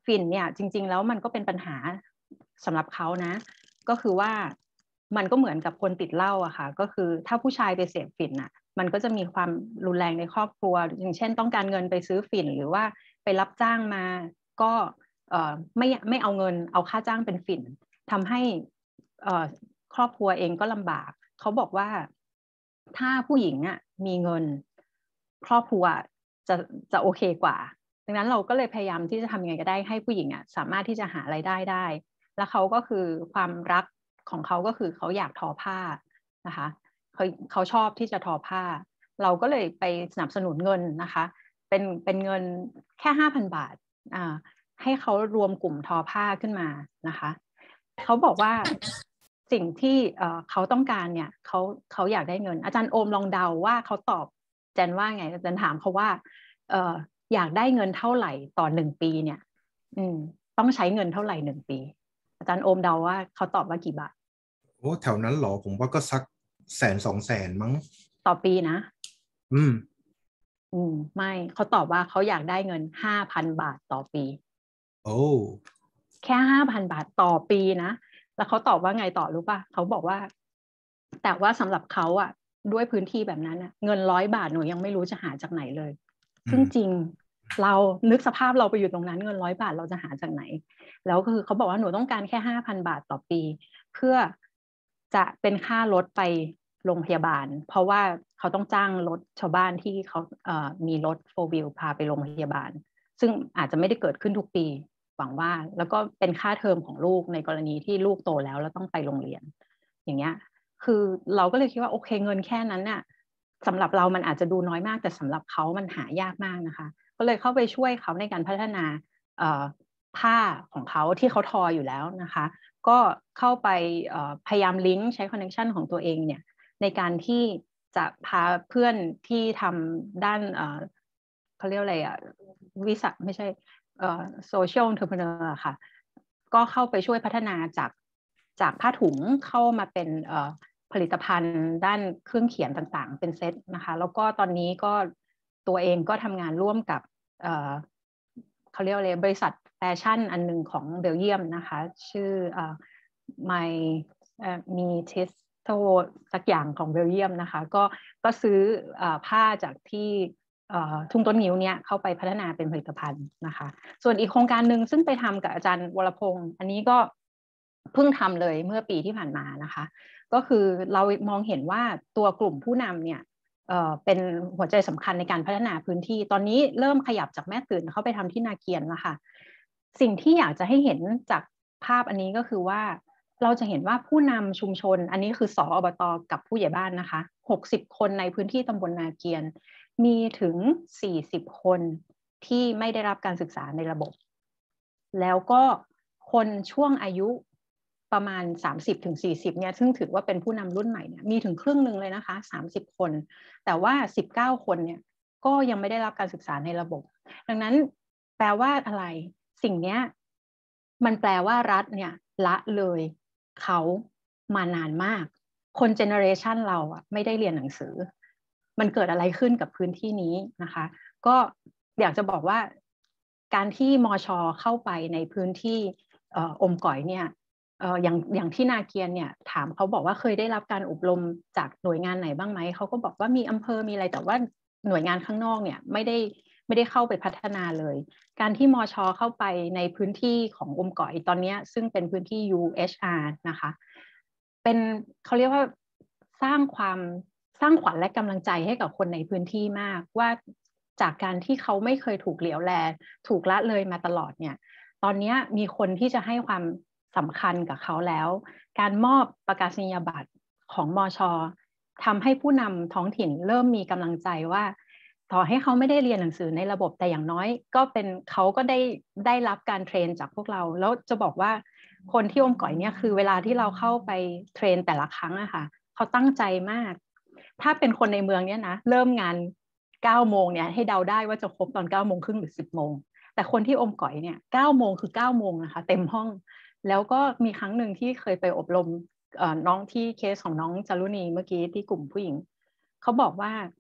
ฝิ่นเนี่ยจริงๆแล้วมันก็เป็นปัญหาสำหรับเขานะก็คือว่ามันก็เหมือนกับคนติดเหล้าอะค่ะก็คือถ้าผู้ชายไปเสพฝิ่นอะมันก็จะมีความรุนแรงในครอบครัวอย่างเช่นต้องการเงินไปซื้อฝิ่นหรือว่าไปรับจ้างมาก็เอ่อไม่ไม่เอาเงินเอาค่าจ้างเป็นฝิ่นทำให้เอ่อครอบครัวเองก็ลำบากเขาบอกว่าถ้าผู้หญิงอะมีเงินครอบครัวจะจะโอเคกว่าดังนั้นเราก็เลยพยายามที่จะทำยังไงก็ได้ให้ผู้หญิงอ่ะสามารถที่จะหารายได้ได้แล้วเขาก็คือความรักของเขาก็คือเขาอยากทอผ้านะคะเขาเขาชอบที่จะทอผ้าเราก็เลยไปสนับสนุนเงินนะคะเป็นเป็นเงินแค่ ห้าพัน บาทอ่าให้เขารวมกลุ่มทอผ้าขึ้นมานะคะเขาบอกว่าสิ่งที่เอ่อเขาต้องการเนี่ยเขาเขาอยากได้เงินอาจารย์โอมลองเดาว่าเขาตอบแจนว่าไงอาจารย์ถามเขาว่าเอ่ออยากได้เงินเท่าไหร่ต่อหนึ่งปีเนี่ยอืมต้องใช้เงินเท่าไหร่หนึ่งปีอาจารย์โอมเดาว่าเขาตอบว่ากี่บาท
โอ้แถวนั้นเหรอผมว่าก็สักแสนสองแสนมั้ง
ต่อปีนะ
อืม
อืมไม่เขาตอบว่าเขาอยากได้เงินห้าพันบาทต่อปี
โอ้
แค่ห้าพันบาทต่อปีนะแล้วเขาตอบว่าไงต่อรู้ป่ะเขาบอกว่าแต่ว่าสำหรับเขาอ่ะด้วยพื้นที่แบบนั้นเงินร้อยบาทหนูยังไม่รู้จะหาจากไหนเลยซึ่งจริงเรานึกสภาพเราไปอยู่ตรงนั้นเงินร้อยบาทเราจะหาจากไหนแล้วก็คือเขาบอกว่าหนูต้องการแค่ห้าพันบาทต่อปีเพื่อจะเป็นค่ารถไปโรงพยาบาลเพราะว่าเขาต้องจ้างรถชาวบ้านที่เขาเอ่อมีรถโฟร์วิลพาไปโรงพยาบาลซึ่งอาจจะไม่ได้เกิดขึ้นทุกปีหวังว่าแล้วก็เป็นค่าเทอมของลูกในกรณีที่ลูกโตแล้วแล้วต้องไปโรงเรียนอย่างเงี้ยคือเราก็เลยคิดว่าโอเคเงินแค่นั้นน่ะสำหรับเรามันอาจจะดูน้อยมากแต่สำหรับเขามันหายากมากนะคะก็เลยเข้าไปช่วยเขาในการพัฒนาผ้าของเขาที่เขาทออยู่แล้วนะคะก็เข้าไปพยายามลิงก์ใช้คอนเนคชันของตัวเองเนี่ยในการที่จะพาเพื่อนที่ทำด้านเขาเรียกอะไรอะวิสาไม่ใช่โซเชียลเอนเทอร์เพเนอร์ค่ะก็เข้าไปช่วยพัฒนาจากจากผ้าถุงเข้ามาเป็นผลิตภัณฑ์ด้านเครื่องเขียนต่างๆเป็นเซตนะคะแล้วก็ตอนนี้ก็ตัวเองก็ทำงานร่วมกับเขาเรียกอะไรบริษัทแฟชั่นอันนึงของเบลเยียมนะคะชื่อไมมีทิสโตสักอย่างของเบลเยียมนะคะก็ก็ซื้อผ้าจากที่ทุ่งต้นงิ้วเนี่ยเข้าไปพัฒนาเป็นผลิตภัณฑ์นะคะส่วนอีกโครงการหนึ่งซึ่งไปทำกับอาจารย์วรพงศ์อันนี้ก็เพิ่งทำเลยเมื่อปีที่ผ่านมานะคะก็คือเรามองเห็นว่าตัวกลุ่มผู้นำเนี่ยเอ่อเป็นหัวใจสำคัญในการพัฒนาพื้นที่ตอนนี้เริ่มขยับจากแม่ตื่นเข้าไปทำที่นาเกียนแล้วค่ะสิ่งที่อยากจะให้เห็นจากภาพอันนี้ก็คือว่าเราจะเห็นว่าผู้นำชุมชนอันนี้คือสอบต.กับผู้ใหญ่บ้านนะคะหกสิบคนในพื้นที่ตำบลนาเกียนมีถึงสี่สิบคนที่ไม่ได้รับการศึกษาในระบบแล้วก็คนช่วงอายุประมาณ สามสิบถึงสี่สิบ เนี่ยซึ่งถือว่าเป็นผู้นำรุ่นใหม่เนี่ยมีถึงครึ่งหนึ่งเลยนะคะสามสิบคนแต่ว่าสิบเก้าคนเนี่ยก็ยังไม่ได้รับการศึกษาในระบบดังนั้นแปลว่าอะไรสิ่งนี้มันแปลว่ารัฐเนี่ยละเลยเขามานานมากคนเจเนอเรชันเราอ่ะไม่ได้เรียนหนังสือมันเกิดอะไรขึ้นกับพื้นที่นี้นะคะก็อยากจะบอกว่าการที่มช.เข้าไปในพื้นที่อมก๋อยเนี่ยอย่างอย่างที่นาเกียนเนี่ยถามเขาบอกว่าเคยได้รับการอบรมจากหน่วยงานไหนบ้างไหมเขาก็บอกว่ามีอำเภอมีอะไรแต่ว่าหน่วยงานข้างนอกเนี่ยไม่ได้ไม่ได้เข้าไปพัฒนาเลยการที่มช.เข้าไปในพื้นที่ของอมก๋อยตอนนี้ซึ่งเป็นพื้นที่ ยู เอช อาร์ นะคะเป็นเขาเรียกว่าสร้างความสร้างขวัญและกำลังใจให้กับคนในพื้นที่มากว่าจากการที่เขาไม่เคยถูกเหลียวแลถูกละเลยมาตลอดเนี่ยตอนนี้มีคนที่จะให้ความสำคัญกับเขาแล้วการมอบประกาศนียบัตรของมช.ทำให้ผู้นำท้องถิ่นเริ่มมีกำลังใจว่าต่อให้เขาไม่ได้เรียนหนังสือในระบบแต่อย่างน้อยก็เป็นเขาก็ได้ได้รับการเทรนจากพวกเราแล้วจะบอกว่าคนที่อมก๋อยเนี่ยคือเวลาที่เราเข้าไปเทรนแต่ละครั้งอะค่ะเขาตั้งใจมากถ้าเป็นคนในเมืองเนี่ยนะเริ่มงานเก้าโมงเนี่ยให้เดาได้ว่าจะครบตอนเก้าโมงครึ่งหรือสิบโมงแต่คนที่อมก๋อยเนี่ยเก้าโมงคือเก้าโมงนะคะเต็มห้องแล้วก็มีครั้งหนึ่งที่เคยไปอบรมน้องที่เคสของน้องจารุณีเมื่อกี้ที่กลุ่มผู้หญิงเขาบอกว่า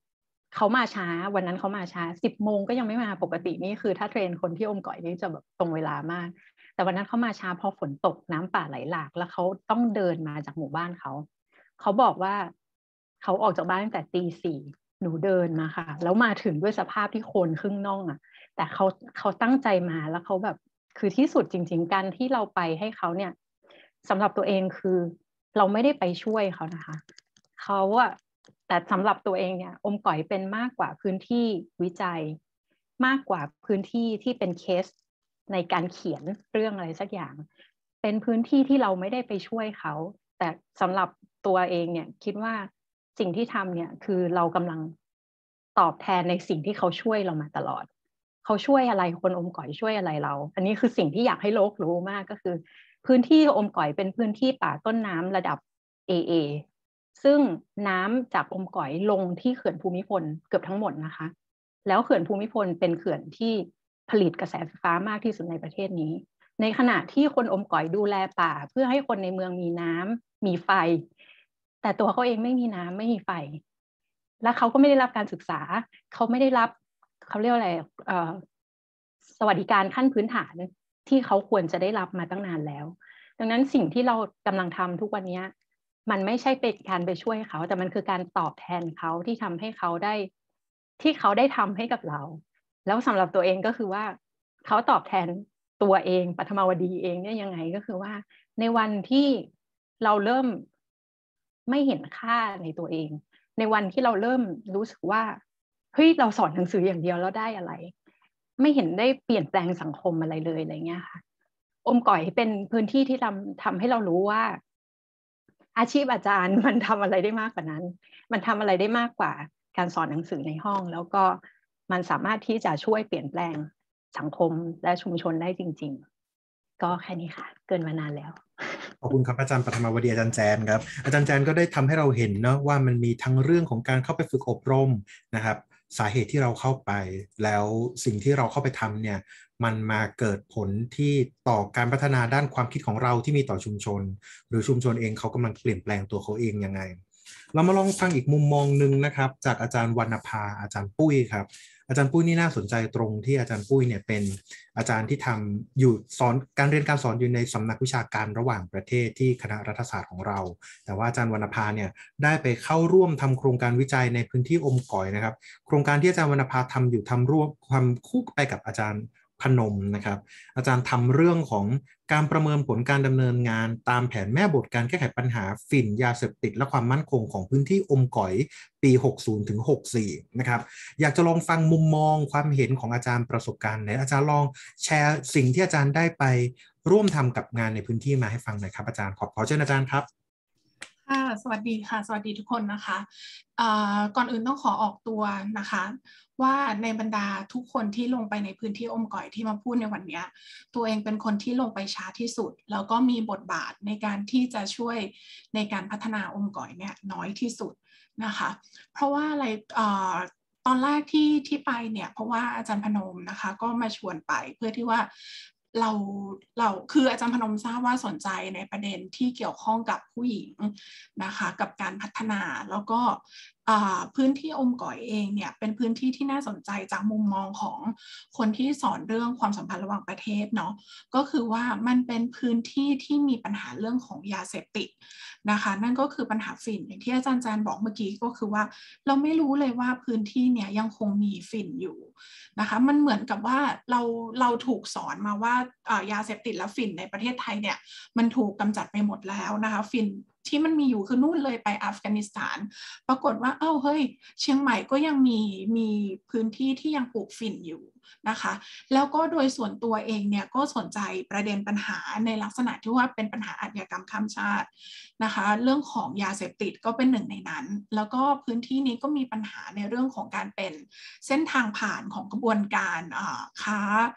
เขามาช้าวันนั้นเขามาช้าสิบโมงก็ยังไม่มาปกตินี่คือถ้าเทรนคนที่อมก๋อยนี่จะแบบตรงเวลามากแต่วันนั้นเขามาช้าพอฝนตกน้ำป่าไหลหลากแล้วเขาต้องเดินมาจากหมู่บ้านเขาเขาบอกว่าเขาออกจากบ้านตั้งแต่ตีสี่หนูเดินมาค่ะแล้วมาถึงด้วยสภาพที่โคลนครึ่งน่องอ่ะแต่เขาเขาตั้งใจมาแล้วเขาแบบคือที่สุดจริงๆการที่เราไปให้เขาเนี่ยสำหรับตัวเองคือเราไม่ได้ไปช่วยเขานะคะเขาอะแต่สำหรับตัวเองเนี่ยอมก๋อยเป็นมากกว่าพื้นที่วิจัยมากกว่าพื้นที่ที่เป็นเคสในการเขียนเรื่องอะไรสักอย่างเป็นพื้นที่ที่เราไม่ได้ไปช่วยเขาแต่สำหรับตัวเองเนี่ยคิดว่าสิ่งที่ทำเนี่ยคือเรากำลังตอบแทนในสิ่งที่เขาช่วยเรามาตลอดเขาช่วยอะไรคนอมก๋อยช่วยอะไรเราอันนี้คือสิ่งที่อยากให้โลกรู้มากก็คือพื้นที่อมก๋อยเป็นพื้นที่ป่าต้นน้ำระดับ เอ เอ ซึ่งน้ำจากอมก๋อยลงที่เขื่อนภูมิพลเกือบทั้งหมดนะคะแล้วเขื่อนภูมิพลเป็นเขื่อนที่ผลิตกระแสไฟฟ้ามากที่สุดในประเทศนี้ในขณะที่คนอมก๋อยดูแลป่าเพื่อให้คนในเมืองมีน้ำมีไฟแต่ตัวเขาเองไม่มีน้ำไม่มีไฟและเขาก็ไม่ได้รับการศึกษาเขาไม่ได้รับเขาเรียกอะไรเอ่อสวัสดิการขั้นพื้นฐานที่เขาควรจะได้รับมาตั้งนานแล้วดังนั้นสิ่งที่เรากำลังทำทุกวันนี้มันไม่ใช่เป็นการไปช่วยเขาแต่มันคือการตอบแทนเขาที่ทำให้เขาได้ที่เขาได้ทำให้กับเราแล้วสำหรับตัวเองก็คือว่าเขาตอบแทนตัวเองปัทมาวดีเองเนี่ยยังไงก็คือว่าในวันที่เราเริ่มไม่เห็นค่าในตัวเองในวันที่เราเริ่มรู้สึกว่าเฮ้ยเราสอนหนังสืออย่างเดียวแล้วได้อะไรไม่เห็นได้เปลี่ยนแปลงสังคมอะไรเลยอะไรเงี้ยค่ะอมก๋อยเป็นพื้นที่ที่ทำทำให้เรารู้ว่าอาชีพอาจารย์มันทำอะไรได้มากกว่านั้นมันทำอะไรได้มากกว่าการสอนหนังสือในห้องแล้วก็มันสามารถที่จะช่วยเปลี่ยนแปลงสังคมและชุมชนได้จริงๆก็แค่นี้ค่ะเกินมานานแล้ว
ขอบคุณครับอาจารย์ปฐมวดีอาจารย์แจนครับอาจารย์แจนก็ได้ทำให้เราเห็นเนาะว่ามันมีทั้งเรื่องของการเข้าไปฝึกอบรมนะครับสาเหตุที่เราเข้าไปแล้วสิ่งที่เราเข้าไปทำเนี่ยมันมาเกิดผลที่ต่อการพัฒนาด้านความคิดของเราที่มีต่อชุมชนหรือชุมชนเองเขากำลังเปลี่ยนแปลงตัวเขาเองยังไงเรามาลองฟังอีกมุมมองหนึ่งนะครับจากอาจารย์วรรณภาอาจารย์ปุ้ยครับอาจารย์ปุ้ยนี่น่าสนใจตรงที่อาจารย์ปุ้ยเนี่ยเป็นอาจารย์ที่ทำอยู่สอนการเรียนการสอนอยู่ในสำนักวิชาการระหว่างประเทศที่คณะรัฐศาสตร์ของเราแต่ว่าอาจารย์วรรณภาเนี่ยได้ไปเข้าร่วมทำโครงการวิจัยในพื้นที่อมก๋อยนะครับโครงการที่อาจารย์วรรณภาทำอยู่ทำร่วมความคู่ไปกับอาจารย์พนมนะครับอาจารย์ทำเรื่องของการประเมินผลการดำเนินงานตามแผนแม่บทการแก้ไขปัญหาฝิ่นยาเสพติดและความมั่นคงของพื้นที่อมก๋อยปีหกสิบถึงหกสิบสี่นะครับอยากจะลองฟังมุมมองความเห็นของอาจารย์ประสบการณ์ไหนอาจารย์ลองแชร์สิ่งที่อาจารย์ได้ไปร่วมทำกับงานในพื้นที่มาให้ฟังหน่อยครับอาจารย์ขอขอเชิญอาจารย์ครับ
ค่ะสวัสดีค่ะสวัสดีทุกคนนะคะก่อนอื่นต้องขอออกตัวนะคะว่าในบรรดาทุกคนที่ลงไปในพื้นที่อมก๋อยที่มาพูดในวันนี้ตัวเองเป็นคนที่ลงไปช้าที่สุดแล้วก็มีบทบาทในการที่จะช่วยในการพัฒนาอมก๋อยเนี่ยน้อยที่สุดนะคะเพราะว่าอะไรตอนแรกที่ที่ไปเนี่ยเพราะว่าอาจารย์พนมนะคะก็มาชวนไปเพื่อที่ว่าเราเราคืออาจารย์พนมทราบว่าสนใจในประเด็นที่เกี่ยวข้องกับผู้หญิงนะคะกับการพัฒนาแล้วก็พื้นที่อมก๋อยเองเนี่ยเป็นพื้นที่ที่น่าสนใจจากมุมมองของคนที่สอนเรื่องความสัมพันธ์ระหว่างประเทศเนาะก็คือว่ามันเป็นพื้นที่ที่มีปัญหาเรื่องของยาเสพติดนะคะนั่นก็คือปัญหาฝิ่นอย่างที่อาจารย์แจนบอกเมื่อกี้ก็คือว่าเราไม่รู้เลยว่าพื้นที่เนี่ยยังคงมีฝิ่นอยู่นะคะมันเหมือนกับว่าเราเราถูกสอนมาว่ายาเสพติดและฝิ่นในประเทศไทยเนี่ยมันถูกกำจัดไปหมดแล้วนะคะฝิ่นที่มันมีอยู่คือนู่นเลยไปอัฟกานิสถานปรากฏว่าเอ้าเฮ้ยเชียงใหม่ก็ยังมีมีพื้นที่ที่ยังปลูกฝิ่นอยู่นะคะแล้วก็โดยส่วนตัวเองเนี่ยก็สนใจประเด็นปัญหาในลักษณะที่ว่าเป็นปัญหาอาชญากรรมข้ามชาตินะคะเรื่องของยาเสพติดก็เป็นหนึ่งในนั้นแล้วก็พื้นที่นี้ก็มีปัญหาในเรื่องของการเป็นเส้นทางผ่านของกระบวนการค้า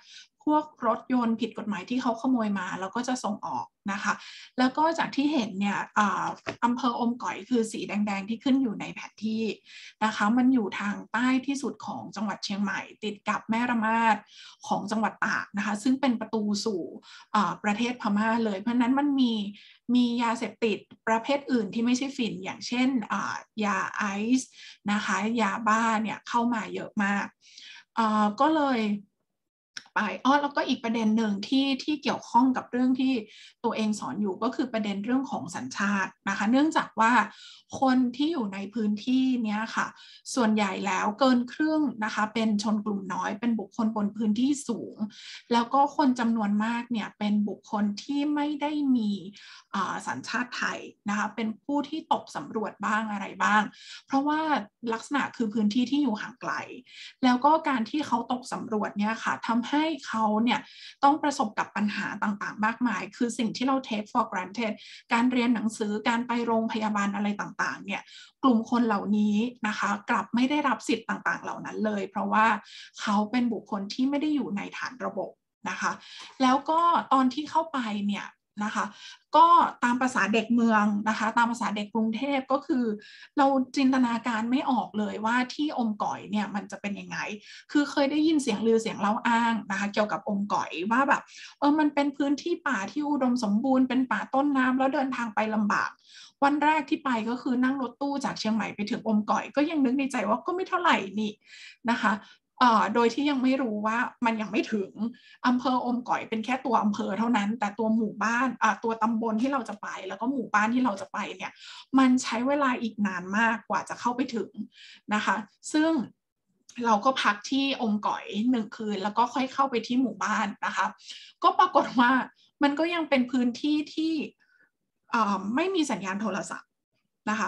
พวกรถยนต์ผิดกฎหมายที่เขาขโมยมาแล้วก็จะส่งออกนะคะแล้วก็จากที่เห็นเนี่ยอำเภออมก๋อยคือสีแดงๆที่ขึ้นอยู่ในแผนที่นะคะมันอยู่ทางใต้ที่สุดของจังหวัดเชียงใหม่ติดกับแม่ระมาดของจังหวัดตากนะคะซึ่งเป็นประตูสู่ประเทศพม่าเลยเพราะนั้นมันมีมียาเสพติดประเภทอื่นที่ไม่ใช่ฝิ่นอย่างเช่นยาไอซ์นะคะยาบ้าเนี่ยเข้ามาเยอะมากก็เลยไปอ้อแล้วก็อีกประเด็นหนึ่งที่ที่เกี่ยวข้องกับเรื่องที่ตัวเองสอนอยู่ก็คือประเด็นเรื่องของสัญชาตินะคะเนื่องจากว่าคนที่อยู่ในพื้นที่เนี้ยค่ะส่วนใหญ่แล้วเกินครึ่งนะคะเป็นชนกลุ่มน้อยเป็นบุคคลบนพื้นที่สูงแล้วก็คนจำนวนมากเนี่ยเป็นบุคคลที่ไม่ได้มีสัญชาติไทยนะคะเป็นผู้ที่ตกสำรวจบ้างอะไรบ้างเพราะว่าลักษณะคือพื้นที่ที่อยู่ห่างไกลแล้วก็การที่เขาตกสำรวจเนี่ยค่ะทำให้เขาเนี่ยต้องประสบกับปัญหาต่างๆมากมายคือสิ่งที่เรา take for granted การเรียนหนังสือการไปโรงพยาบาลอะไรต่างๆเนี่ยกลุ่มคนเหล่านี้นะคะกลับไม่ได้รับสิทธิ์ต่างๆเหล่านั้นเลยเพราะว่าเขาเป็นบุคคลที่ไม่ได้อยู่ในฐานระบบนะคะแล้วก็ตอนที่เข้าไปเนี่ยนะคะก็ตามภาษาเด็กเมืองนะคะตามภาษาเด็กกรุงเทพก็คือเราจินตนาการไม่ออกเลยว่าที่อมก๋อยเนี่ยมันจะเป็นยังไงคือเคยได้ยินเสียงลือเสียงเล่าอ้างนะคะเกี่ยวกับอมก๋อยว่าแบบเออมันเป็นพื้นที่ป่าที่อุดมสมบูรณ์เป็นป่าต้นน้ำแล้วเดินทางไปลำบากวันแรกที่ไปก็คือนั่งรถตู้จากเชียงใหม่ไปถึงอมก๋อยก็ยังนึกในใจว่าก็ไม่เท่าไหร่นี่นะคะโดยที่ยังไม่รู้ว่ามันยังไม่ถึงอำเภออมก๋อยเป็นแค่ตัวอำเภอเท่านั้นแต่ตัวหมู่บ้านตัวตำบลที่เราจะไปแล้วก็หมู่บ้านที่เราจะไปเนี่ยมันใช้เวลาอีกนานมากกว่าจะเข้าไปถึงนะคะซึ่งเราก็พักที่อมก๋อยหนึ่งคืนแล้วก็ค่อยเข้าไปที่หมู่บ้านนะคะก็ปรากฏว่ามันก็ยังเป็นพื้นที่ที่ไม่มีสัญญาณโทรศัพท์นะคะ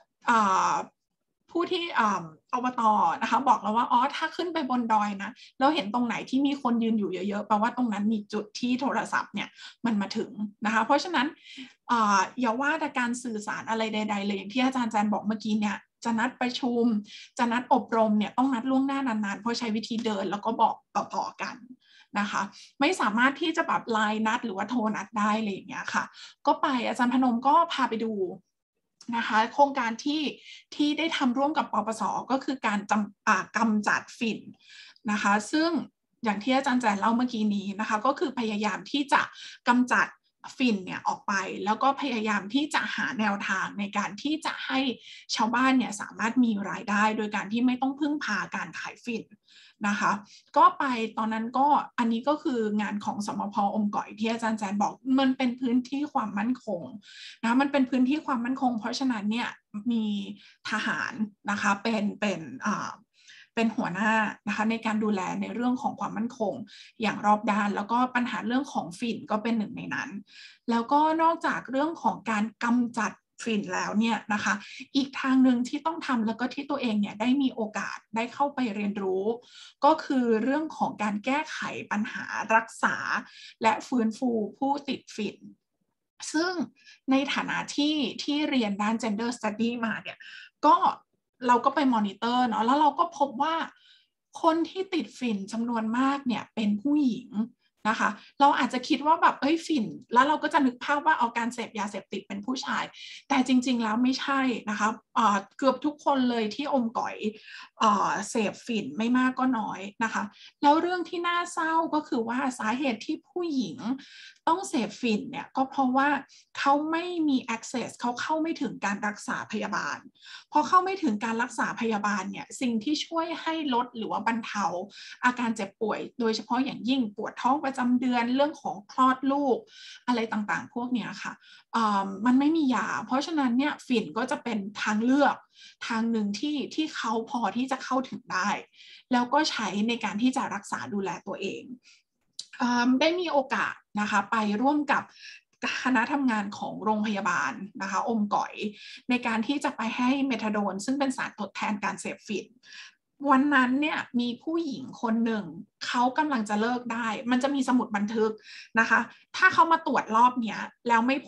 ผู้ที่อบต.นะคะบอกแล้วว่าอ๋อถ้าขึ้นไปบนดอยนะแล้วเห็นตรงไหนที่มีคนยืนอยู่เยอะๆแปลว่าตรงนั้นมีจุดที่โทรศัพท์เนี่ยมันมาถึงนะคะเพราะฉะนั้นอย่าว่าแต่การสื่อสารอะไรใดๆเลยอย่างที่อาจารย์แจนบอกเมื่อกี้เนี่ยจะนัดประชุมจะนัดอบรมเนี่ยต้องนัดล่วงหน้านานๆเพราะใช้วิธีเดินแล้วก็บอกต่อๆกันนะคะไม่สามารถที่จะแบบไลน์นัดหรือว่าโทรนัดได้เลยอย่างเงี้ยค่ะก็ไปอาจารย์พนมก็พาไปดูนะคะโครงการที่ที่ได้ทำร่วมกับปปส.ก็คือการจำกำจัดฝิ่นนะคะซึ่งอย่างที่อาจารย์แจนเล่าเมื่อกี้นี้นะคะก็คือพยายามที่จะกำจัดฝิ่นเนี่ยออกไปแล้วก็พยายามที่จะหาแนวทางในการที่จะให้ชาวบ้านเนี่ยสามารถมีรายได้โดยการที่ไม่ต้องพึ่งพาการขายฝิ่นนะคะก็ไปตอนนั้นก็อันนี้ก็คืองานของสมภ.อมก๋อยที่อาจารย์แจนบอกมันเป็นพื้นที่ความมั่นคงนะมันเป็นพื้นที่ความมั่นคงเพราะฉะนั้นเนี่ยมีทหารนะคะเป็นเป็นอ่าเป็นหัวหน้านะคะในการดูแลในเรื่องของความมั่นคงอย่างรอบด้านแล้วก็ปัญหาเรื่องของฝิ่นก็เป็นหนึ่งในนั้นแล้วก็นอกจากเรื่องของการกำจัดฝิ่นแล้วเนี่ยนะคะอีกทางหนึ่งที่ต้องทำแล้วก็ที่ตัวเองเนี่ยได้มีโอกาสได้เข้าไปเรียนรู้ก็คือเรื่องของการแก้ไขปัญหารักษาและฟื้นฟูผู้ติดฝิ่นซึ่งในฐานะที่ที่เรียนด้าน gender study มาเนี่ยก็เราก็ไปมอนิเตอร์เนาะแล้วเราก็พบว่าคนที่ติดฝิ่นจำนวนมากเนี่ยเป็นผู้หญิงนะคะเราอาจจะคิดว่าแบบเอ้ยฝิ่นแล้วเราก็จะนึกภาพว่าเอาการเสพยาเสพติดเป็นผู้ชายแต่จริงๆแล้วไม่ใช่นะคะเกือบทุกคนเลยที่อมก๋อยเสพฝิ่นไม่มากก็น้อยนะคะแล้วเรื่องที่น่าเศร้าก็คือว่าสาเหตุที่ผู้หญิงต้องเสพฝิ่นเนี่ยก็เพราะว่าเขาไม่มี access เขาเข้าไม่ถึงการรักษาพยาบาลพอเข้าไม่ถึงการรักษาพยาบาลเนี่ยสิ่งที่ช่วยให้ลดหรือว่าบรรเทาอาการเจ็บป่วยโดยเฉพาะอย่างยิ่งปวดท้องประจำเดือนเรื่องของคลอดลูกอะไรต่างๆพวกนี้ค่ะมันไม่มียาเพราะฉะนั้นเนี่ยฝิ่นก็จะเป็นทางเลือกทางหนึ่งที่ที่เขาพอที่จะเข้าถึงได้แล้วก็ใช้ในการที่จะรักษาดูแลตัวเองได้มีโอกาสนะคะไปร่วมกับคณะทำงานของโรงพยาบาลนะคะอมก๋อยในการที่จะไปให้เมทาโดนซึ่งเป็นสารทดแทนการเสพฝิ่นวันนั้นเนี่ยมีผู้หญิงคนหนึ่งเขากำลังจะเลิกได้มันจะมีสมุดบันทึกนะคะถ้าเขามาตรวจรอบเนี้ยแล้วไม่พบ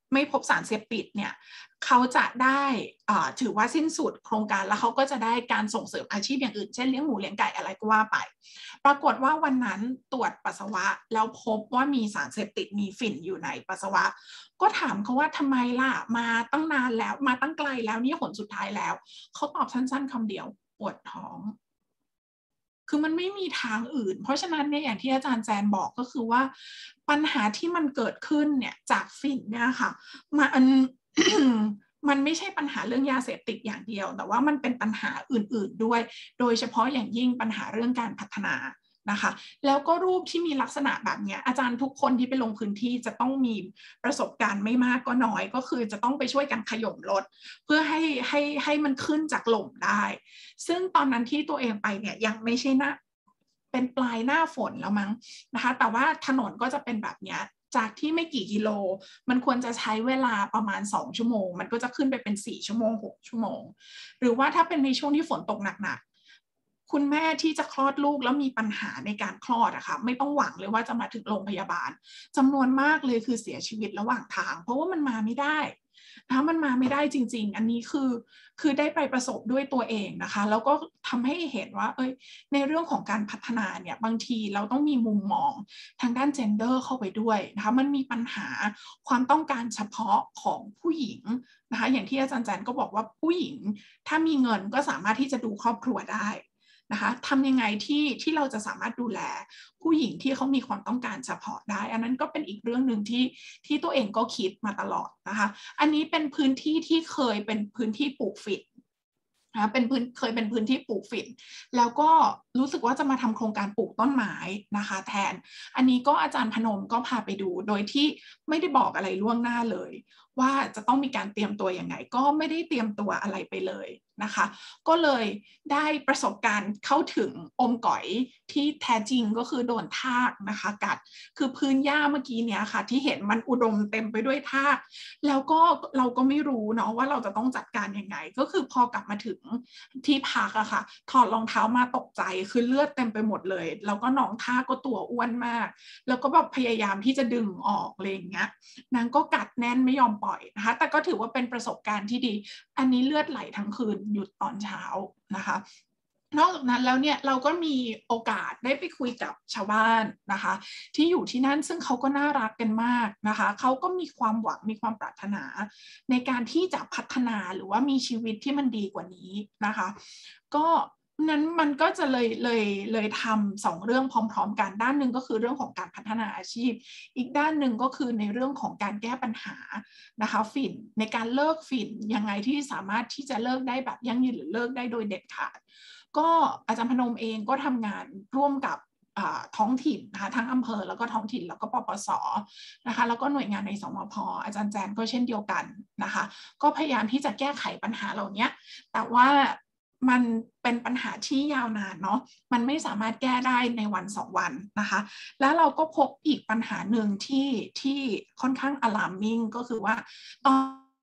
ไม่พบสารเสพติดเนี่ยเขาจะได้ถือว่าสิ้นสุดโครงการแล้วเขาก็จะได้การส่งเสริมอาชีพอย่างอื่นเช่นเลี้ยงหมูเลี้ยงไก่อะไรก็ว่าไปปรากฏว่าวันนั้นตรวจปัสสาวะแล้วพบว่ามีสารเสพติดมีฝิ่นอยู่ในปัสสาวะก็ถามเขาว่าทำไมล่ะมาตั้งนานแล้วมาตั้งไกลแล้วนี่หนสุดท้ายแล้วเขาตอบสั้นๆคำเดียวปวดท้องคือมันไม่มีทางอื่นเพราะฉะนั้นเนี่ยอย่างที่อาจารย์แจนบอกก็คือว่าปัญหาที่มันเกิดขึ้นเนี่ยจากฝิ่นเนี่ยค่ะมัน มันไม่ใช่ปัญหาเรื่องยาเสพติดอย่างเดียวแต่ว่ามันเป็นปัญหาอื่นๆด้วยโดยเฉพาะอย่างยิ่งปัญหาเรื่องการพัฒนานะคะแล้วก็รูปที่มีลักษณะแบบนี้อาจารย์ทุกคนที่ไปลงพื้นที่จะต้องมีประสบการณ์ไม่มากก็น้อยก็คือจะต้องไปช่วยกันขย่มรถเพื่อให้ให้ให้มันขึ้นจากหล่มได้ซึ่งตอนนั้นที่ตัวเองไปเนี่ยยังไม่ใช่หน้าเป็นปลายหน้าฝนแล้วมั้งนะคะแต่ว่าถนนก็จะเป็นแบบนี้จากที่ไม่กี่กิโลมันควรจะใช้เวลาประมาณสองชั่วโมงมันก็จะขึ้นไปเป็นสี่ชั่วโมงหกชั่วโมงหรือว่าถ้าเป็นในช่วงที่ฝนตกหนักๆคุณแม่ที่จะคลอดลูกแล้วมีปัญหาในการคลอดอะค่ะไม่ต้องหวังเลยว่าจะมาถึงโรงพยาบาลจำนวนมากเลยคือเสียชีวิตระหว่างทางเพราะว่ามันมาไม่ได้นะมันมาไม่ได้จริงๆอันนี้คือคือได้ไปประสบด้วยตัวเองนะคะแล้วก็ทำให้เห็นว่าเอ้ยในเรื่องของการพัฒนาเนี่ยบางทีเราต้องมีมุมมองทางด้านเจนเดอร์เข้าไปด้วยนะคะมันมีปัญหาความต้องการเฉพาะของผู้หญิงนะคะอย่างที่อาจารย์แจนก็บอกว่าผู้หญิงถ้ามีเงินก็สามารถที่จะดูครอบครัวได้นะคะทำยังไงที่ที่เราจะสามารถดูแลผู้หญิงที่เขามีความต้องการเฉพาะได้อันนั้นก็เป็นอีกเรื่องหนึ่งที่ที่ตัวเองก็คิดมาตลอดนะคะอันนี้เป็นพื้นที่ที่เคยเป็นพื้นที่ปลูกฝิ่นนะเป็นพื้นเคยเป็นพื้นที่ปลูกฝิ่นแล้วก็รู้สึกว่าจะมาทำโครงการปลูกต้นไม้นะคะแทนอันนี้ก็อาจารย์พนมก็พาไปดูโดยที่ไม่ได้บอกอะไรล่วงหน้าเลยว่าจะต้องมีการเตรียมตัวยังไงก็ไม่ได้เตรียมตัวอะไรไปเลยนะคะก็เลยได้ประสบการณ์เข้าถึงอมก๋อยที่แท้จริงก็คือโดนทากนะคะกัดคือพื้นหญ้าเมื่อกี้เนี้ยค่ะที่เห็นมันอุดมเต็มไปด้วยทากแล้วก็เราก็ไม่รู้เนาะว่าเราจะต้องจัดการยังไงก็คือพอกลับมาถึงที่พักอะค่ะถอดรองเท้ามาตกใจคือเลือดเต็มไปหมดเลยแล้วก็น้องทากก็ตัวอ้วนมากแล้วก็แบบพยายามที่จะดึงออกอะไรอย่างเงี้ยนางก็กัดแน่นไม่ยอมปล่อยนะคะแต่ก็ถือว่าเป็นประสบการณ์ที่ดีอันนี้เลือดไหลทั้งคืนหยุดตอนเช้านะคะนอกจากนั้นแล้วเนี่ยเราก็มีโอกาสได้ไปคุยกับชาวบ้านนะคะที่อยู่ที่นั่นซึ่งเขาก็น่ารักกันมากนะคะเขาก็มีความหวังมีความปรารถนาในการที่จะพัฒนาหรือว่ามีชีวิตที่มันดีกว่านี้นะคะก็นั้นมันก็จะเลยเลยเลยทำสองเรื่องพร้อมๆกันด้านหนึ่งก็คือเรื่องของการพัฒนาอาชีพอีกด้านหนึ่งก็คือในเรื่องของการแก้ปัญหานะคะฝิ่นในการเลิกฝิ่นยังไงที่สามารถที่จะเลิกได้แบบยั่งยืนหรือเลิกได้โดยเด็ดขาดก็อาจารย์พนมเองก็ทำงานร่วมกับท้องถิ่นนะคะทั้งอำเภอแล้วก็ท้องถิ่นแล้วก็ปปส.นะคะแล้วก็หน่วยงานในสมพ.อาจารย์แจนก็เช่นเดียวกันนะคะก็พยายามที่จะแก้ไขปัญหาเหล่านี้แต่ว่ามันเป็นปัญหาที่ยาวนานเนาะมันไม่สามารถแก้ได้ในวันสองวันนะคะแล้วเราก็พบอีกปัญหาหนึ่งที่ที่ค่อนข้าง alarming ก็คือว่าตอน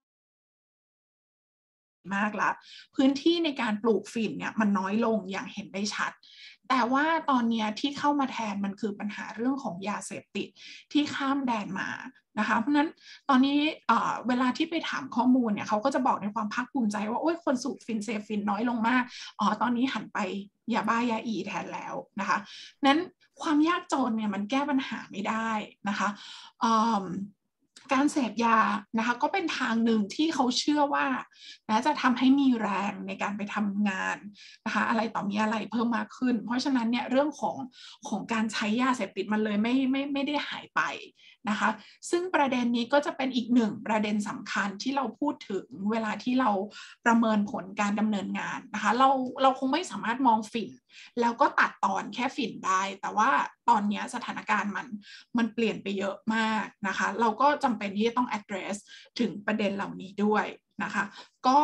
มากละพื้นที่ในการปลูกฝิ่นเนี่ยมันน้อยลงอย่างเห็นได้ชัดแต่ว่าตอนนี้ที่เข้ามาแทนมันคือปัญหาเรื่องของยาเสพติดที่ข้ามแดนมานะคะเพราะนั้นตอนนี้เวลาที่ไปถามข้อมูลเนี่ยเขาก็จะบอกในความภาคภูมิใจว่าโอ้ยคนสูบฝิ่นเสพฝิ่นน้อยลงมากอ๋อตอนนี้หันไปยาบ้ายาอีแทนแล้วนะคะนั้นความยากจนเนี่ยมันแก้ปัญหาไม่ได้นะคะการเสพยานะคะก็เป็นทางหนึ่งที่เขาเชื่อว่านะจะทำให้มีแรงในการไปทำงานนะคะอะไรต่อมีอะไรเพิ่มมากขึ้นเพราะฉะนั้นเนี่ยเรื่องของของการใช้ยาเสพติดมันเลยไม่ไม่ไม่ได้หายไปนะคะซึ่งประเด็นนี้ก็จะเป็นอีกหนึ่งประเด็นสำคัญที่เราพูดถึงเวลาที่เราประเมินผลการดำเนินงานนะคะเราเราคงไม่สามารถมองฝิ่นแล้วก็ตัดตอนแค่ฝิ่นได้แต่ว่าตอนนี้สถานการณ์มันมันเปลี่ยนไปเยอะมากนะคะเราก็จำเป็นที่จะต้อง address ถึงประเด็นเหล่านี้ด้วยนะคะก็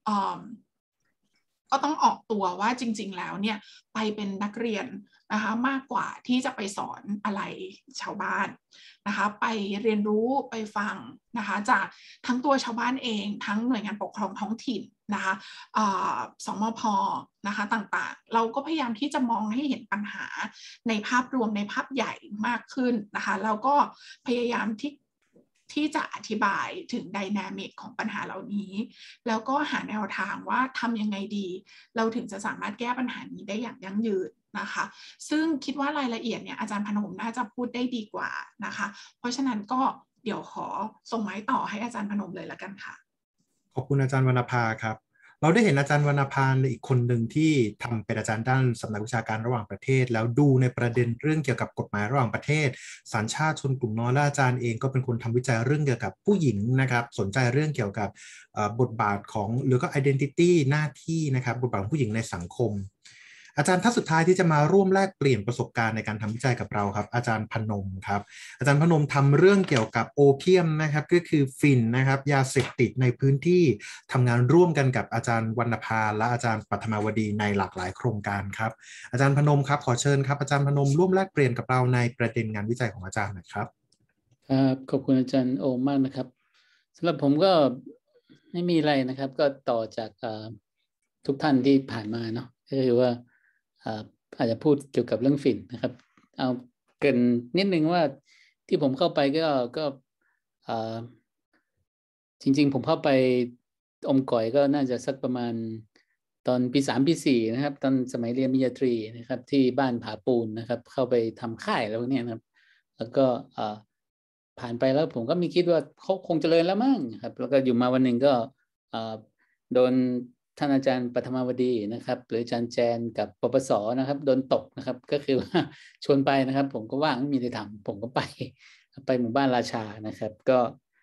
ก็ต้องออกตัวว่าจริงๆแล้วเนี่ยไปเป็นนักเรียนนะคะมากกว่าที่จะไปสอนอะไรชาวบ้านนะคะไปเรียนรู้ไปฟังนะคะจากทั้งตัวชาวบ้านเองทั้งหน่วยงานปกครองท้องถิ่นนะคะสมพ.นะคะต่างๆเราก็พยายามที่จะมองให้เห็นปัญหาในภาพรวมในภาพใหญ่มากขึ้นนะคะแล้วก็พยายามที่ที่จะอธิบายถึงไดนามิกของปัญหาเหล่านี้แล้วก็หาแนวทางว่าทำยังไงดีเราถึงจะสามารถแก้ปัญหานี้ได้อย่างยั่งยืนนะคะซึ่งคิดว่ารายละเอียดเนี่ยอาจารย์พนมน่าจะพูดได้ดีกว่านะคะเพราะฉะนั้นก็เดี๋ยวขอส่งไม้ต่อให้อาจารย์พนมเลยละกันค่ะ
ขอบคุณอาจารย์วรรณภาครับเราได้เห็นอาจารย์วรรณภาอีกคนหนึ่งที่ทำเป็นอาจารย์ด้านสำนักวิชาการระหว่างประเทศแล้วดูในประเด็นเรื่องเกี่ยวกับกฎหมายระหว่างประเทศสัญชาติชนกลุ่มน้อยและอาจารย์เองก็เป็นคนทำวิจัยเรื่องเกี่ยวกับผู้หญิงนะครับสนใจเรื่องเกี่ยวกับบทบาทของหรือก็ identity หน้าที่นะครับบทบาทของผู้หญิงในสังคมอาจารย์ท่านสุดท้ายที่จะมาร่วมแลกเปลี่ยนประสบการณ์ในการทำวิจัยกับเราครับอาจารย์พนมครับอาจารย์พนมทำเรื่องเกี่ยวกับโอเพียมนะครับก็คือฝิ่นนะครับยาเสพติดในพื้นที่ทำงานร่วมกันกับอาจารย์วรรณภาและอาจารย์ปัทมาวดีในหลากหลายโครงการครับอาจารย์พนมครับขอเชิญครับอาจารย์พนมร่วมแลกเปลี่ยนกับเราในประเด็นงานวิจัยของอาจารย์หน่อยครับ
ครับขอบคุณอาจารย์โอมมากนะครับสำหรับผมก็ไม่มีอะไรนะครับก็ต่อจากทุกท่านที่ผ่านมาเนาะก็คือว่าอาจจะพูดเกี่ยวกับเรื่องฝิ่นนะครับเอาเกริ่นนิดนึงว่าที่ผมเข้าไปก็ก็จริงๆผมเข้าไปอมก่อยก็น่าจะสักประมาณตอนปีสามปีสี่นะครับตอนสมัยเรียนปริญญาตรีนะครับที่บ้านผาปูนนะครับเข้าไปทำค่ายแล้วเนี่ยนะครับแล้วก็ผ่านไปแล้วผมก็ไม่คิดว่าเขาคงเจริญแล้วมั้งครับแล้วก็อยู่มาวันหนึ่งก็โดนท่านอาจารย์ปัทมาวดีนะครับหรืออาจารย์แจนกับปปสนะครับโดนตกนะครับก็คือว่าชวนไปนะครับผมก็ว่างไม่มีอะไรทำผมก็ไปไปหมู่บ้านราชานะครับก็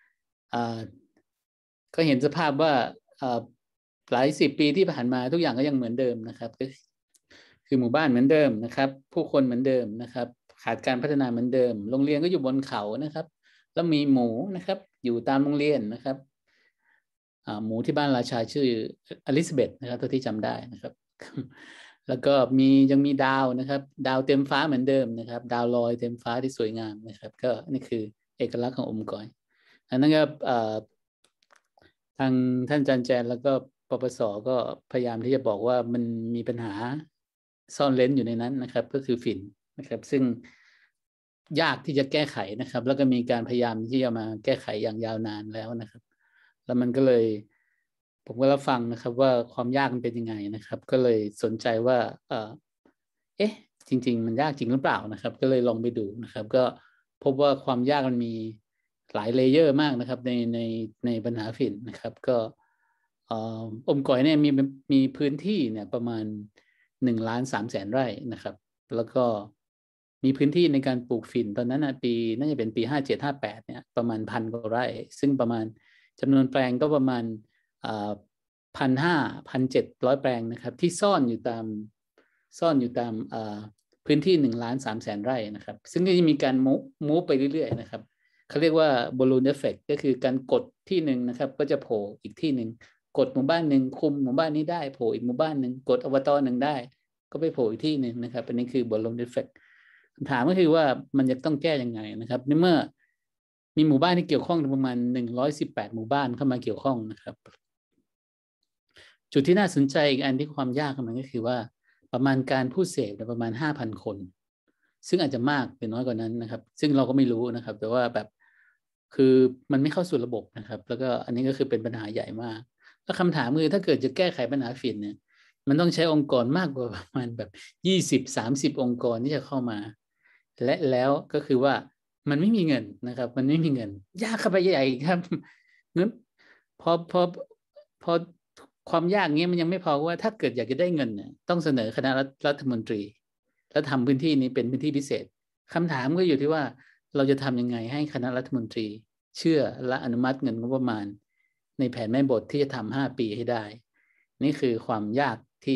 ก็เห็นสภาพว่าหลายสิบปีที่ผ่านมาทุกอย่างก็ยังเหมือนเดิมนะครับก็คือหมู่บ้านเหมือนเดิมนะครับผู้คนเหมือนเดิมนะครับขาดการพัฒนาเหมือนเดิมโรงเรียนก็อยู่บนเขานะครับแล้วมีหมูนะครับอยู่ตามโรงเรียนนะครับหมูที่บ้านราชาชื่ออลิซาเบธนะครับตัวที่จำได้นะครับแล้วก็มียังมีดาวนะครับดาวเต็มฟ้าเหมือนเดิมนะครับดาวลอยเต็มฟ้าที่สวยงามนะครับก็นี่คือเอกลักษณ์ของอมก๋อยอันนั้นก็ทางท่านอาจารย์แจนแล้วก็ปปสก็พยายามที่จะบอกว่ามันมีปัญหาซ่อนเร้นอยู่ในนั้นนะครับก็คือฝิ่นนะครับซึ่งยากที่จะแก้ไขนะครับแล้วก็มีการพยายามที่จะมาแก้ไขอย่างยาวนานแล้วนะครับแล้วมันก็เลยผมก็รับฟังนะครับว่าความยากมันเป็นยังไงนะครับก็เลยสนใจว่าเออเอ๊ะจริงๆมันยากจริงหรือเปล่านะครับก็เลยลองไปดูนะครับก็พบว่าความยากมันมีหลายเลเยอร์มากนะครับในในในปัญหาฝิ่นนะครับก็อมก๋อยเนี่ยมีมีพื้นที่เนี่ยประมาณหนึ่งล้านสามแสนไร่นะครับแล้วก็มีพื้นที่ในการปลูกฝิ่นตอนนั้นนะปีน่าจะเป็นปีห้าเจ็ดห้าแปดเนี่ยประมาณพันกว่าไร่ซึ่งประมาณจำนวนแปลงก็ประมาณพันห้าพันเจ็ดร้อยแปลงนะครับที่ซ่อนอยู่ตามซ่อนอยู่ตามพื้นที่หนึ่งล้านสามแสนไร่นะครับซึ่งก็จะมีการมูมูไปเรื่อยๆนะครับเขาเรียกว่าบอลลูนเอฟเฟกต์ก็คือการกดที่หนึ่งนะครับก็จะโผล่อีกที่หนึ่งกดหมู่บ้านหนึ่งคุมหมู่บ้านนี้ได้โผล่อีกหมู่บ้านหนึ่งกดอบตหนึ่งได้ก็ไปโผล่อีกที่หนึ่งนะครับอันนี้คือบอลลูนเอฟเฟกต์คำถามก็คือว่ามันจะต้องแก้ยังไงนะครับในเมื่อมีหมู่บ้านที่เกี่ยวข้องประมาณหนึ่งร้อยสิบแปดหมู่บ้านเข้ามาเกี่ยวข้องนะครับจุดที่น่าสนใจอีกอันที่ความยากของมันก็คือว่าประมาณการผู้เสพประมาณ ห้าพัน คนซึ่งอาจจะมากหรือน้อยกว่านั้นนะครับซึ่งเราก็ไม่รู้นะครับแต่ว่าแบบคือมันไม่เข้าสู่ระบบนะครับแล้วก็อันนี้ก็คือเป็นปัญหาใหญ่มากแล้วคำถามคือถ้าเกิดจะแก้ไขปัญหาฝิ่นเนี่ยมันต้องใช้องค์กรมากกว่าประมาณแบบยี่สิบ สามสิบองค์กรที่จะเข้ามาและแล้วก็คือว่ามันไม่มีเงินนะครับมันไม่มีเงินยากเข้าไปใหญ่ครับเงินพอพอพอความยากนี้มันยังไม่พอว่าถ้าเกิดอยากจะได้เงินเนี่ยต้องเสนอคณะรัฐมนตรีแล้วทำพื้นที่นี้เป็นพื้นที่พิเศษคำถามก็อยู่ที่ว่าเราจะทำยังไงให้คณะรัฐมนตรีเชื่อและอนุมัติเงินงบประมาณในแผนแม่บทที่จะทำห้าปีให้ได้นี่คือความยากที่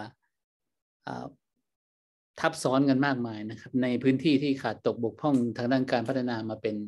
ทับซ้อนกันมากมายนะครับในพื้นที่ที่ขาดตกบกพร่องทางด้านการพัฒนามาเป็น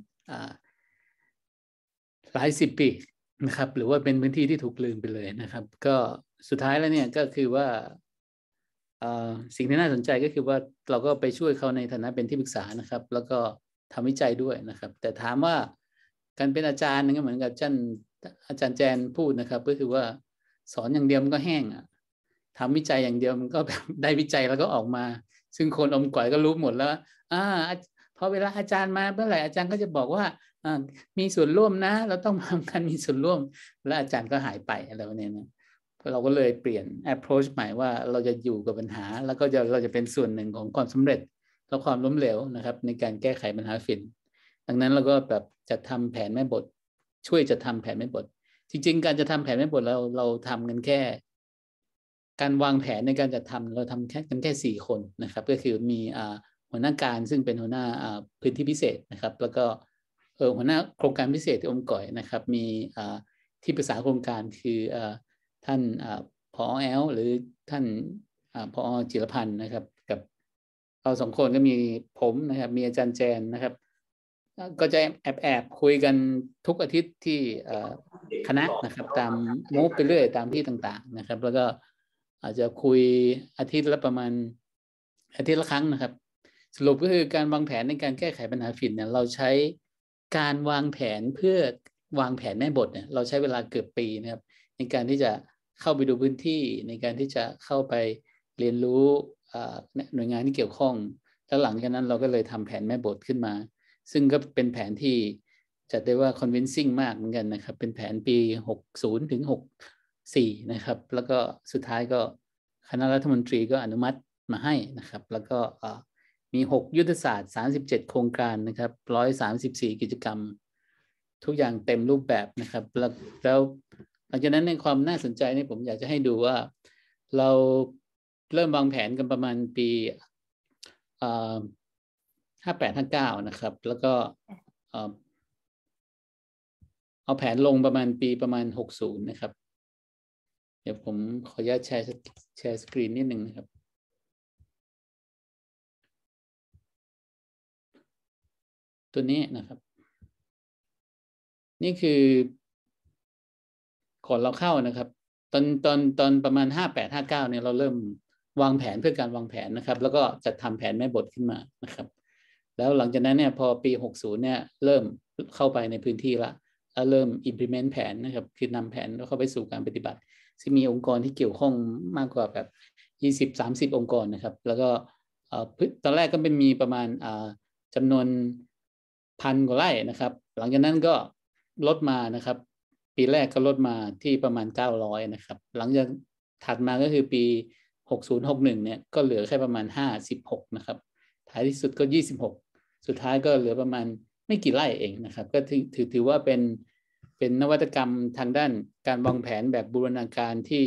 หลายสิบปีนะครับหรือว่าเป็นพื้นที่ที่ถูกลืมไปเลยนะครับก็สุดท้ายแล้วเนี่ยก็คือว่าสิ่งที่น่าสนใจก็คือว่าเราก็ไปช่วยเขาในฐานะเป็นที่ปรึกษานะครับแล้วก็ทำวิจัยด้วยนะครับแต่ถามว่าการเป็นอาจารย์นึงก็เหมือนกับอาจารย์อาจารย์แจนพูดนะครับก็คือว่าสอนอย่างเดียวมันก็แห้งอ่ะทำวิจัยอย่างเดียวมันก็แบบได้วิจัยแล้วก็ออกมาซึ่งคนอมก๋อยก็รู้หมดแล้วอ่าพอเวลาอาจารย์มาเมื่อไหร่อาจารย์ก็จะบอกว่ามีส่วนร่วมนะเราต้องทำการมีส่วนร่วมแล้วอาจารย์ก็หายไปอะไรแบบนี้นะเราก็เลยเปลี่ยน approach ใหม่ว่าเราจะอยู่กับปัญหาแล้วก็จะเราจะเป็นส่วนหนึ่งของความสำเร็จและความล้มเหลวนะครับในการแก้ไขปัญหาฝิ่นดังนั้นเราก็แบบจะทำแผนแม่บทช่วยจะทำแผนแม่บทจริงๆการจะทำแผนแม่บทเราเราทำกันแค่การวางแผนในการจัดทำเราทำแค่กันแค่สี่คนนะครับก็คือมีหัวหน้าการซึ่งเป็นหัวหน้าพื้นที่พิเศษนะครับแล้วก็เออหัวหน้าโครงการพิเศษที่อมก่อยนะครับมีที่ปรึกษาโครงการคือท่านผอ.แอลหรือท่านผอ.จิรพันธ์นะครับกับเราสองคนก็มีผมนะครับมีอาจารย์แจนนะครับก็จะแอบแอบคุยกันทุกอาทิตย์ที่คณะนะครับตามมูฟไปเรื่อยตามที่ต่างๆนะครับแล้วก็อาจจะคุยอาทิตย์ละประมาณอาทิตย์ละครั้งนะครับสรุปก็คือการวางแผนในการแก้ไขปัญหาฝิ่นเนี่ยเราใช้การวางแผนเพื่อวางแผนแม่บทเนี่ยเราใช้เวลาเกือบปีนะครับในการที่จะเข้าไปดูพื้นที่ในการที่จะเข้าไปเรียนรู้หน่วยงานที่เกี่ยวข้องแล้วหลังจากนั้นเราก็เลยทำแผนแม่บทขึ้นมาซึ่งก็เป็นแผนที่จัดได้ว่า convincing มากเหมือนกันนะครับเป็นแผนปีหกสิบถึงหกสิบสี่นะครับแล้วก็สุดท้ายก็คณะรัฐมนตรีก็อนุมัติมาให้นะครับแล้วก็มีหกยุทธศาสตร์สามสิบเจ็ดโครงการนะครับหนึ่งร้อยสามสิบสี่กิจกรรมทุกอย่างเต็มรูปแบบนะครับแล้วแล้วหลังจากนั้นในความน่าสนใจนี่ผมอยากจะให้ดูว่าเราเริ่มวางแผนกันประมาณปีห้าแปดห้าเก้านะครับแล้วก็เอาแผนลงประมาณปีประมาณหกสิบนะครับเดี๋ยวผมขออนุญาตแชร์แชร์สกรีนนิดนึงนะครับตัวนี้นะครับนี่คือก่อนเราเข้านะครับตอนตอนตอนประมาณห้าแปดห้าเก้าเนี่ยเราเริ่มวางแผนเพื่อการวางแผนนะครับแล้วก็จัดทำแผนแม่บทขึ้นมานะครับแล้วหลังจากนั้นเนี่ยพอปีหกสิบเนี่ยเริ่มเข้าไปในพื้นที่ละแล้วเริ่ม implement แผนนะครับคือนำแผนเข้าไปสู่การปฏิบัติซึ่งมีองค์กรที่เกี่ยวข้องมากกว่าแบบยี่สิบ สามสิบองค์กรนะครับแล้วก็ตอนแรกก็เป็นมีประมาณจำนวนพันกว่าไร่นะครับหลังจากนั้นก็ลดมานะครับปีแรกก็ลดมาที่ประมาณเก้าร้อยนะครับหลังจากถัดมาก็คือปีหกสิบ หกสิบเอ็ดเนี่ยก็เหลือแค่ประมาณห้าสิบหกนะครับท้ายที่สุดก็ยี่สิบหกสุดท้ายก็เหลือประมาณไม่กี่ไร่เองนะครับก็ถือถือถือว่าเป็นเป็นนวัตกรรมทางด้านการวางแผนแบบบูรณาการที่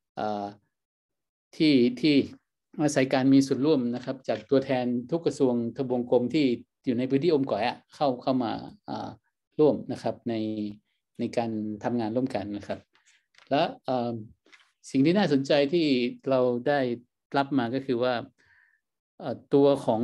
ที่ที่อาศัยการมีส่วนร่วมนะครับจากตัวแทนทุกกระทรวงทบวงกรมที่อยู่ในพื้นที่อมก๋อยอ่ะเข้าเข้ามาร่วมนะครับในในการทำงานร่วมกันนะครับและสิ่งที่น่าสนใจที่เราได้รับมาก็คือว่าตัวของ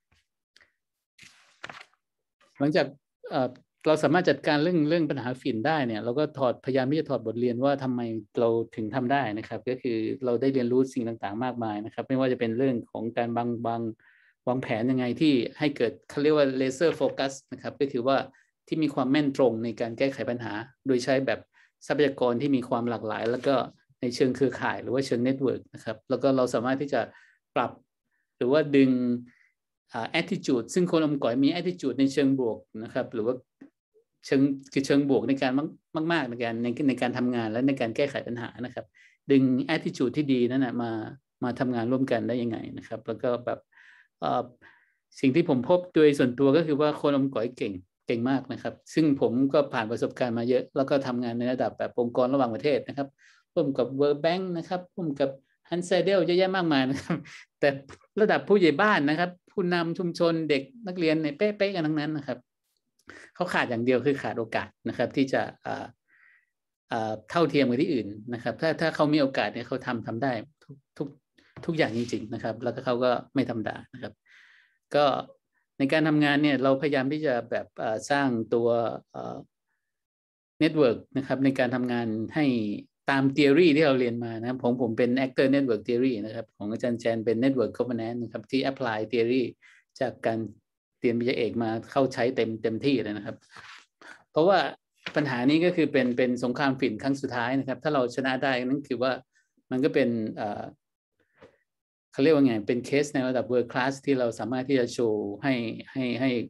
หลังจากเราสามารถจัดการเรื่องเรื่องปัญหาฝิ่นได้เนี่ยเราก็ถอดพยายามที่จะถอดบทเรียนว่าทำไมเราถึงทำได้นะครับก็คือเราได้เรียนรู้สิ่งต่างๆมากมายนะครับไม่ว่าจะเป็นเรื่องของการบางบางวางแผนยังไงที่ให้เกิดเขาเรียกว่าเลเซอร์โฟกัสนะครับก็คือว่าที่มีความแม่นตรงในการแก้ไขปัญหาโดยใช้แบบทรัพยากรที่มีความหลากหลายแล้วก็ในเชิงเครือข่ายหรือว่าเชิงเน็ตเวิร์กนะครับแล้วก็เราสามารถที่จะปรับหรือว่าดึงอ่า attitude ซึ่งคนอมก๋อยมี attitude ในเชิงบวกนะครับหรือว่าเชิงคือเชิงบวกในการมากๆในการในในการทำงานและในการแก้ไขปัญหานะครับดึง attitude ที่ดีนั่นนะมามาทำงานร่วมกันได้ยังไงนะครับแล้วก็แบบสิ่งที่ผมพบโดยส่วนตัวก็คือว่าคนอมก๋อยเก่งเก่งมากนะครับซึ่งผมก็ผ่านประสบการณ์มาเยอะแล้วก็ทำงานในระดับแบบองค์กรระหว่างประเทศนะครับร่วมกับ World Bank นะครับร่วมกับ ฮันเซเดลเยอะแยะมากมายนะครับแต่ระดับผู้ใหญ่บ้านนะครับผู้นำชุมชนเด็กนักเรียนเนี่ยเป๊ะๆกันทั้งนั้นนะครับเขาขาดอย่างเดียวคือขาดโอกาสนะครับที่จะเท่าเทียมกับที่อื่นนะครับถ้าถ้าเขามีโอกาสเนี่ยเขาทำทำได้ทุกทุกทุกอย่างจริงๆนะครับแล้วก็เขาก็ไม่ธรรมดานะครับก็ในการทำงานเนี่ยเราพยายามที่จะแบบสร้างตัวเน็ตเวิร์กนะครับในการทำงานให้ตาม theory ที่เราเรียนมานะครับของผมเป็น actor network theory นะครับของอาจารย์แจนเป็น network governance นะครับที่ apply theory จากการเรียนปริญญาเอกมาเข้าใช้เต็มเต็มที่เลยนะครับเพราะว่าปัญหานี้ก็คือเป็นเป็นสงครามฝิ่นครั้งสุดท้ายนะครับถ้าเราชนะได้นั่นคือว่ามันก็เป็นเขาเรียกว่าไงเป็นเคสในระดับ world class ที่เราสามารถที่จะโชว์ให้ให้ให้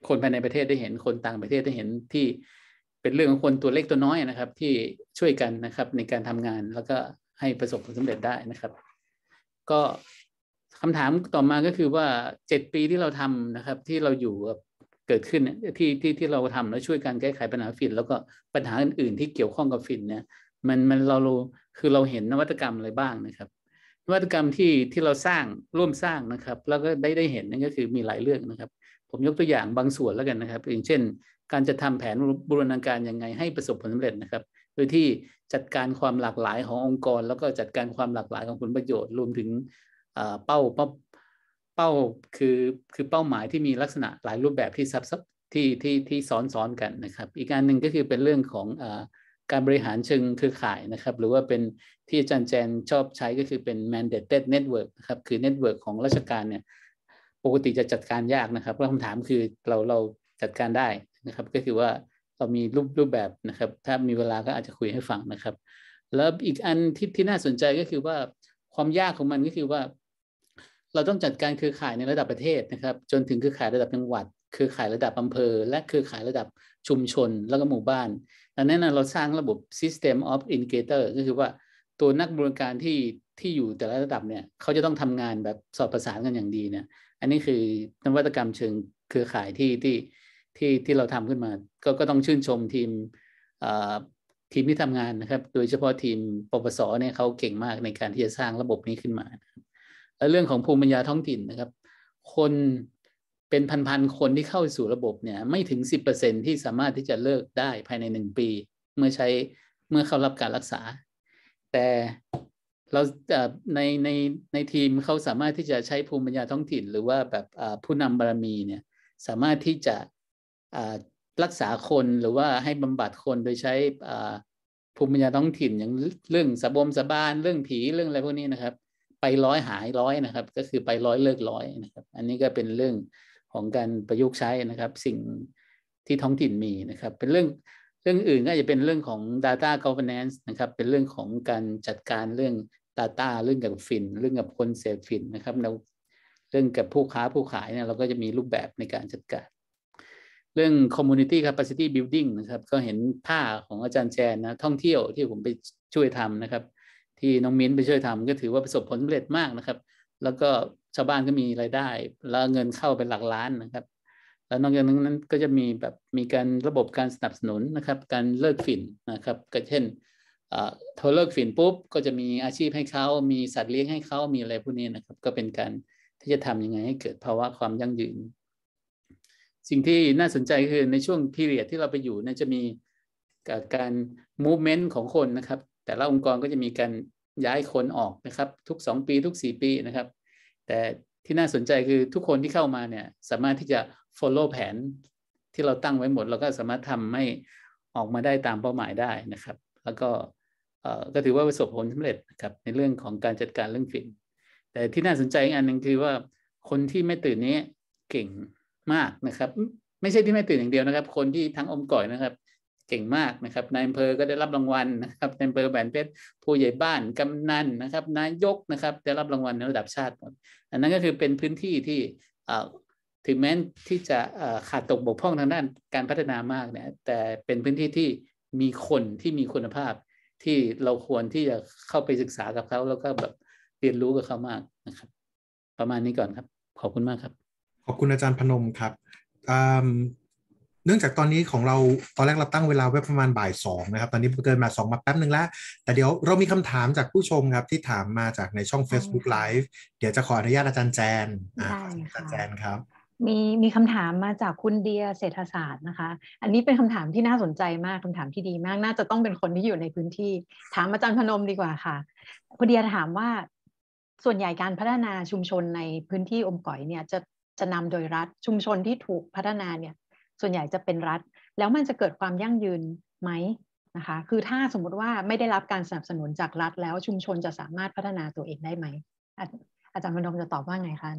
คนภายในประเทศได้เห็นคนต่างประเทศได้เห็นที่เป็นเรื่องของคนตัวเล็กตัวน้อยนะครับที่ช่วยกันนะครับในการทำงานแล้วก็ให้ประสบผลสำเร็จได้นะครับก็คำถามต่อมาก็คือว่าเจ็ดปีที่เราทำนะครับที่เราอยู่เกิดขึ้นที่ที่ที่เราทำแล้วช่วยกันแก้ไขปัญหาฝิ่นแล้วก็ปัญหาอื่นๆที่เกี่ยวข้องกับฝิ่นเนี่ยมันมันเราคือเราเห็นนวัตกรรมอะไรบ้างนะครับนวัตกรรมที่ที่เราสร้างร่วมสร้างนะครับแล้วก็ได้ได้เห็นนั่นก็คือมีหลายเรื่องนะครับผมยกตัวอย่างบางส่วนแล้วกันนะครับอย่างเช่นการจะทำแผนบูรณาการยังไงให้ประสบผลสำเร็จนะครับโดยที่จัดการความหลากหลายขององค์กรแล้วก็จัดการความหลากหลายของผลประโยชน์รวมถึงเป้าเป้าเป้าคือคือเป้าหมายที่มีลักษณะหลายรูปแบบที่ซับซ้อนที่ที่ที่ซ้อนซ้อนกันนะครับอีกการหนึ่งก็คือเป็นเรื่องของอ่าการบริหารเชิงเครือข่ายนะครับหรือว่าเป็นที่อาจารย์แจนชอบใช้ก็คือเป็น mandated network นะครับคือ network ของราชการเนี่ยปกติจะจัดการยากนะครับแล้วคำถามคือเราเราจัดการได้นะครับก็คือว่าเรามีรูปรูปแบบนะครับถ้ามีเวลาก็อาจจะคุยให้ฟังนะครับแล้วอีกอันที่ที่น่าสนใจก็คือว่าความยากของมันก็คือว่าเราต้องจัดการเครือข่ายในระดับประเทศนะครับจนถึงเครือข่ายระดับจังหวัดเครือข่ายระดับอำเภอและเครือข่ายระดับชุมชนแล้วก็หมู่บ้านดังนั้นเราสร้างระบบ system of integrator ก็คือว่าตัวนักบริการที่ที่อยู่แต่ละระดับเนี่ยเขาจะต้องทำงานแบบสอดประสานกันอย่างดีเนี่ยอันนี้คือนวัตกรรมเชิงเครือข่ายที่ที่ที่ที่เราทำขึ้นมาก็ก็ต้องชื่นชมทีมทีมที่ทำงานนะครับโดยเฉพาะทีมปปสเนี่ยเขาเก่งมากในการที่จะสร้างระบบนี้ขึ้นมาและเรื่องของภูมิปัญญาท้องถิ่นนะครับคนเป็นพันๆคนที่เข้าสู่ระบบเนี่ยไม่ถึง สิบเปอร์เซ็นต์ ที่สามารถที่จะเลิกได้ภายในหนึ่งปีเมื่อใช้เมื่อเข้ารับการรักษาแต่เราในในในทีมเขาสามารถที่จะใช้ภูมิปัญญาท้องถิ่นหรือว่าแบบผู้นำบารมีเนี่ยสามารถที่จะรักษาคนหรือว่าให้บำบัดคนโดยใช้ภูมิปัญญาท้องถิ่นอย่างเรื่องสะบมสะบานเรื่องผีเรื่องอะไรพวกนี้นะครับไปร้อยหายร้อยนะครับก็คือไปร้อยเลิกร้อยนะครับอันนี้ก็เป็นเรื่องของการประยุกต์ใช้นะครับสิ่งที่ท้องถิ่นมีนะครับเป็นเรื่องเรื่องอื่นก็จะเป็นเรื่องของ data governance นะครับเป็นเรื่องของการจัดการเรื่อง data เรื่องกับฟินเรื่องกับคนเสพฟินนะครับแล้วเรื่องกับผู้ค้าผู้ขายเนี่ยเราก็จะมีรูปแบบในการจัดการเรื่อง community capacity building นะครับก็เห็นท่าของอาจารย์แจนนะท่องเที่ยวที่ผมไปช่วยทำนะครับที่น้องมิ้นไปช่วยทำก็ถือว่าประสบผลสำเร็จมากนะครับแล้วก็ชาวบ้านก็มีรายได้แล้วเงินเข้าเป็นหลักล้านนะครับแล้วนอกจากนั้นก็จะมีแบบมีการระบบการสนับสนุนนะครับการเลิกฝิ่นนะครับก็เช่นพอเลิกฝิ่นปุ๊บก็จะมีอาชีพให้เขามีสัตว์เลี้ยงให้เขามีอะไรพวกนี้นะครับก็เป็นการที่จะทำยังไงให้เกิดภาวะความยั่งยืนสิ่งที่น่าสนใจคือในช่วงพีเรียดที่เราไปอยู่เนี่ยจะมีการ movement ของคนนะครับแต่ละองค์กรก็จะมีการย้ายคนออกนะครับทุกสองปีทุกสี่ปีนะครับแต่ที่น่าสนใจคือทุกคนที่เข้ามาเนี่ยสามารถที่จะ follow แผนที่เราตั้งไว้หมดแล้วก็สามารถทำให้ออกมาได้ตามเป้าหมายได้นะครับแล้วก็ก็ถือว่าประสบผลสำเร็จนะครับในเรื่องของการจัดการเรื่องฝิ่นแต่ที่น่าสนใจอีกอันหนึ่งคือว่าคนที่ไม่ตื่นนี้เก่งมากนะครับไม่ใช่ที่ไม่ตื่นอย่างเดียวนะครับคนที่ทั้งอมก่อยนะครับเก่งมากนะครับนายอำเภอก็ได้รับรางวัลนะครับนายอำเภอแหวนเพชรผู้ใหญ่บ้านกำนันนะครับนายกนะครับได้รับรางวัลในระดับชาติหมดอันนั้นก็คือเป็นพื้นที่ที่ถึงแม้ที่จะขาดตกบกพร่องทางด้านการพัฒนามากเนี่ยแต่เป็นพื้นที่ที่มีคนที่มีคุณภาพที่เราควรที่จะเข้าไปศึกษากับเขาแล้วก็แบบเรียนรู้กับเขามากนะครับประมาณนี้ก่อนครับขอบคุณมากครับ
ขอบคุณอาจารย์พนมครับเนื่องจากตอนนี้ของเราตอนแรกเราตั้งเวลาไว้ประมาณบ่ายสองนะครับตอนนี้เกินมาสองมาแป๊บนึงแล้วแต่เดี๋ยวเรามีคำถามจากผู้ชมครับที่ถามมาจากในช่อง Facebook Live เดี๋ยวจะขออนุญาตอาจารย์แจน
ได้
อาจารย์แจนครับ
มีมีคำถามมาจากคุณเดียเศรษฐศาสตร์นะคะอันนี้เป็นคำถามที่น่าสนใจมากคำถามที่ดีมากน่าจะต้องเป็นคนที่อยู่ในพื้นที่ถามอาจารย์พนมดีกว่าค่ะคุณเดียถามว่าส่วนใหญ่การพัฒนาชุมชนในพื้นที่อมก๋อยเนี่ยจะจะนำโดยรัฐชุมชนที่ถูกพัฒนาเนี่ยส่วนใหญ่จะเป็นรัฐแล้วมันจะเกิดความยั่งยืนไหมนะคะคือถ้าสมมุติว่าไม่ได้รับการสนับสนุนจากรัฐแล้วชุมชนจะสามารถพัฒนาตัวเองได้ไหมอาจารย์พนมจะตอบว่าไงคะ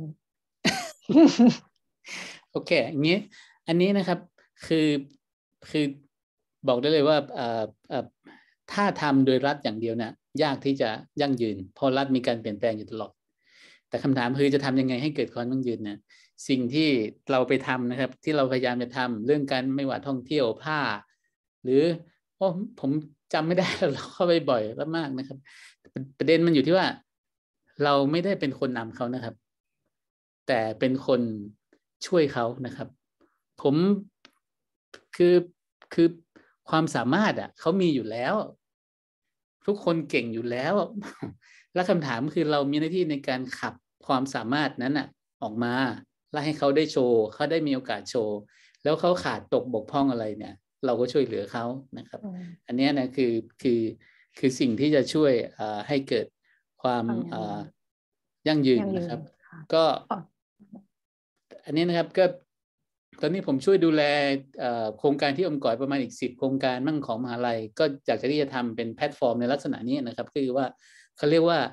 โอเคอย่างนี้อันนี้นะครับคือคือบอกได้เลยว่าถ้าทำโดยรัฐอย่างเดียวเนี่ยยากที่จะยั่งยืนเพราะรัฐมีการเปลี่ยนแปลงอยู่ตลอดแต่คำถามคือจะทำยังไงให้เกิดความยั่งยืนเนี่ยสิ่งที่เราไปทำนะครับที่เราพยายามจะทำเรื่องการไม่ว่าท่องเที่ยวผ้าหรือโอ้ผมจำไม่ได้เราเข้าไปบ่อยแล้วมากนะครับประเด็นมันอยู่ที่ว่าเราไม่ได้เป็นคนนำเขานะครับแต่เป็นคนช่วยเขานะครับผมคือคือความสามารถอ่ะเขามีอยู่แล้วทุกคนเก่งอยู่แล้วและคำถามคือเรามีหน้าที่ในการขับความสามารถนั้นอ่ะออกมาและให้เขาได้โชว์เขาได้มีโอกาสโชว์แล้วเขาขาดตกบกพร่องอะไรเนี่ยเราก็ช่วยเหลือเขานะครับอันนี้นะคือคือคือสิ่งที่จะช่วยให้เกิดความยั่งยืนนะครับก็อันนี้นะครับก็ตอนนี้ผมช่วยดูแลโครงการที่อมก๋อยประมาณอีกสิบโครงการมั่งของมหาลัยก็อยากจะที่จะทำเป็นแพลตฟอร์มในลักษณะนี้นะครับคือว่าเขาเรียกว่า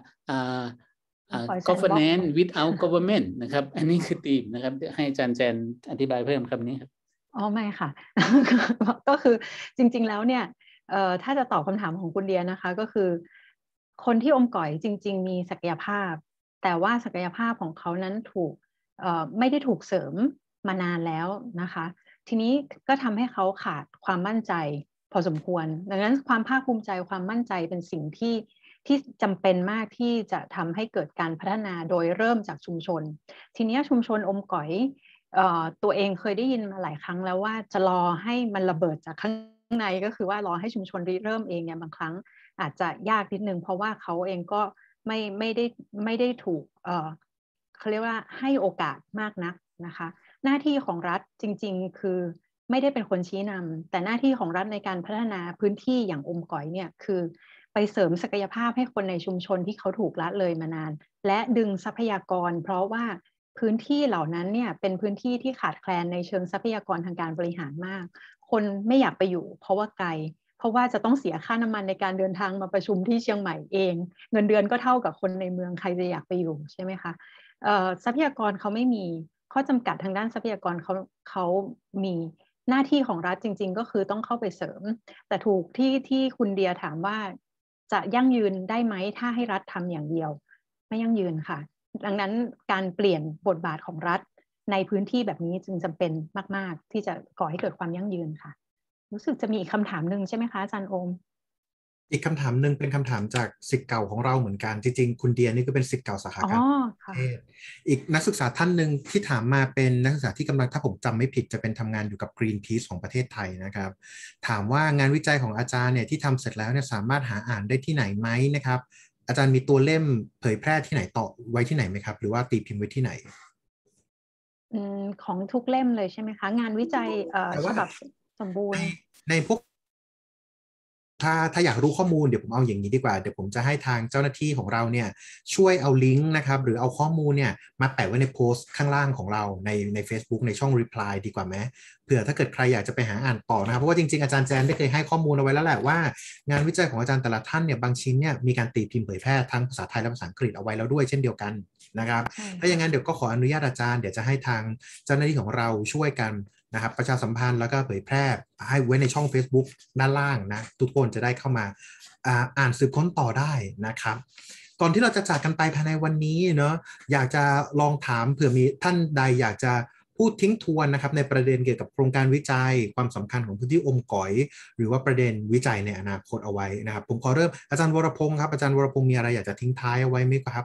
governance without government นะครับอันนี้คือธีมนะครับให้อาจารย์แจนอธิบายเพิ่มคำนี้ครับ
อ๋อไม่ค่ะ ก็คือจริงๆแล้วเนี่ยถ้าจะตอบคำถามของคุณเดียนะคะก็คือคนที่อมก๋อยจริงๆมีศักยภาพแต่ว่าศักยภาพของเขานั้นถูกไม่ได้ถูกเสริมมานานแล้วนะคะทีนี้ก็ทำให้เขาขาดความมั่นใจพอสมควรดังนั้นความภาคภูมิใจความมั่นใจเป็นสิ่งที่ที่จำเป็นมากที่จะทำให้เกิดการพัฒนาโดยเริ่มจากชุมชนทีนี้ชุมชนอมก๋อยตัวเองเคยได้ยินมาหลายครั้งแล้วว่าจะรอให้มันระเบิดจากข้างในก็คือว่ารอให้ชุมชนริเริ่มเองเนี่ยบางครั้งอาจจะยากนิดนึงเพราะว่าเขาเองก็ไม่ไม่ได้ไม่ได้ถูกเอ่อเขาเรียกว่าให้โอกาสมากนักนะคะหน้าที่ของรัฐจริงๆคือไม่ได้เป็นคนชี้นำแต่หน้าที่ของรัฐในการพัฒนาพื้นที่อย่างอมก๋อยเนี่ยคือไปเสริมศักยภาพให้คนในชุมชนที่เขาถูกละเลยมานานและดึงทรัพยากรเพราะว่าพื้นที่เหล่านั้นเนี่ยเป็นพื้นที่ที่ขาดแคลนในเชิงทรัพยากรทางการบริหารมากคนไม่อยากไปอยู่เพราะว่าไกลเพราะว่าจะต้องเสียค่าน้ำมันในการเดินทางมาประชุมที่เชียงใหม่เองเงินเดือนก็เท่ากับคนในเมืองใครจะอยากไปอยู่ใช่ไหมคะทรัพยากรเขาไม่มีข้อจำกัดทางด้านทรัพยากรเขาเขามีหน้าที่ของรัฐจริงๆก็คือต้องเข้าไปเสริมแต่ถูกที่ที่คุณเดียถามว่าจะยั่งยืนได้ไหมถ้าให้รัฐทำอย่างเดียวไม่ยั่งยืนค่ะดังนั้นการเปลี่ยนบทบาทของรัฐในพื้นที่แบบนี้จึงจำเป็นมากๆที่จะก่อให้เกิดความยั่งยืนค่ะรู้สึกจะมีอีกคำถามหนึ่งใช่ไหมคะอาจารย์โอม
อีกคำถามหนึ่งเป็นคำถามจากศิษย์เก่าของเราเหมือนกันจริงๆคุณเดียนี่ก็เป็นศิษย์เก่าสาขาการประเทศอีกนักศึกษาท่านหนึ่งที่ถามมาเป็นนักศึกษาที่กำลังถ้าผมจำไม่ผิดจะเป็นทำงานอยู่กับ Greenpeace ของประเทศไทยนะครับถามว่างานวิจัยของอาจารย์เนี่ยที่ทำเสร็จแล้วเนี่ยสามารถหาอ่านได้ที่ไหนไหมนะครับอาจารย์มีตัวเล่มเผยแพร่ที่ไหนต่อไว้ที่ไหนไหมครับหรือว่าตีพิมพ์ไว้ที่ไหน
อืมของทุกเล่มเลยใช่ไหมคะงานวิจัยเอ่อฉบับสมบูรณ์
ในพวกถ้าถ้าอยากรู้ข้อมูลเดี๋ยวผมเอาอย่างนี้ดีกว่าเดี๋ยวผมจะให้ทางเจ้าหน้าที่ของเราเนี่ยช่วยเอาลิงก์นะครับหรือเอาข้อมูลเนี่ยมาแปะไว้ในโพสต์ข้างล่างของเราในใน Facebook ในช่อง Reply ดีกว่าไหมเผื่อถ้าเกิดใครอยากจะไปหาอ่านต่อนะครับเพราะว่าจริงๆอาจารย์แจนได้เคยให้ข้อมูลเอาไว้แล้วแหละว่างานวิจัยของอาจารย์แต่ละท่านเนี่ยบางชิ้นเนี่ยมีการตีพิมพ์เผยแพร่ทั้งภาษาไทยและภาษาอังกฤษเอาไว้แล้วด้วยเช่นเดียวกันนะครับถ้าอย่างนั้นเดี๋ยวก็ขออนุญาตอาจารย์เดี๋ยวจะให้ทางเจ้าหน้าที่ของเราช่วยกันนะครับประชาสัมพันธ์แล้วก็เผยแพร่ให้ไว้ในช่อง Facebook ด้านล่างนะทุกคนจะได้เข้ามาอ่านสืบค้นต่อได้นะครับก่อนที่เราจะจากกันไปภายในวันนี้เนาะอยากจะลองถามเผื่อมีท่านใดอยากจะพูดทิ้งทวนนะครับในประเด็นเกี่ยวกับโครงการวิจัยความสำคัญของพื้นที่อมก๋อยหรือว่าประเด็นวิจัยในอนาคตเอาไว้นะครับผมขอเริ่มอาจารย์วรพงศ์ครับอาจารย์วรพงศ์มีอะไรอยากจะทิ้งท้ายเอาไว้ไหมครับ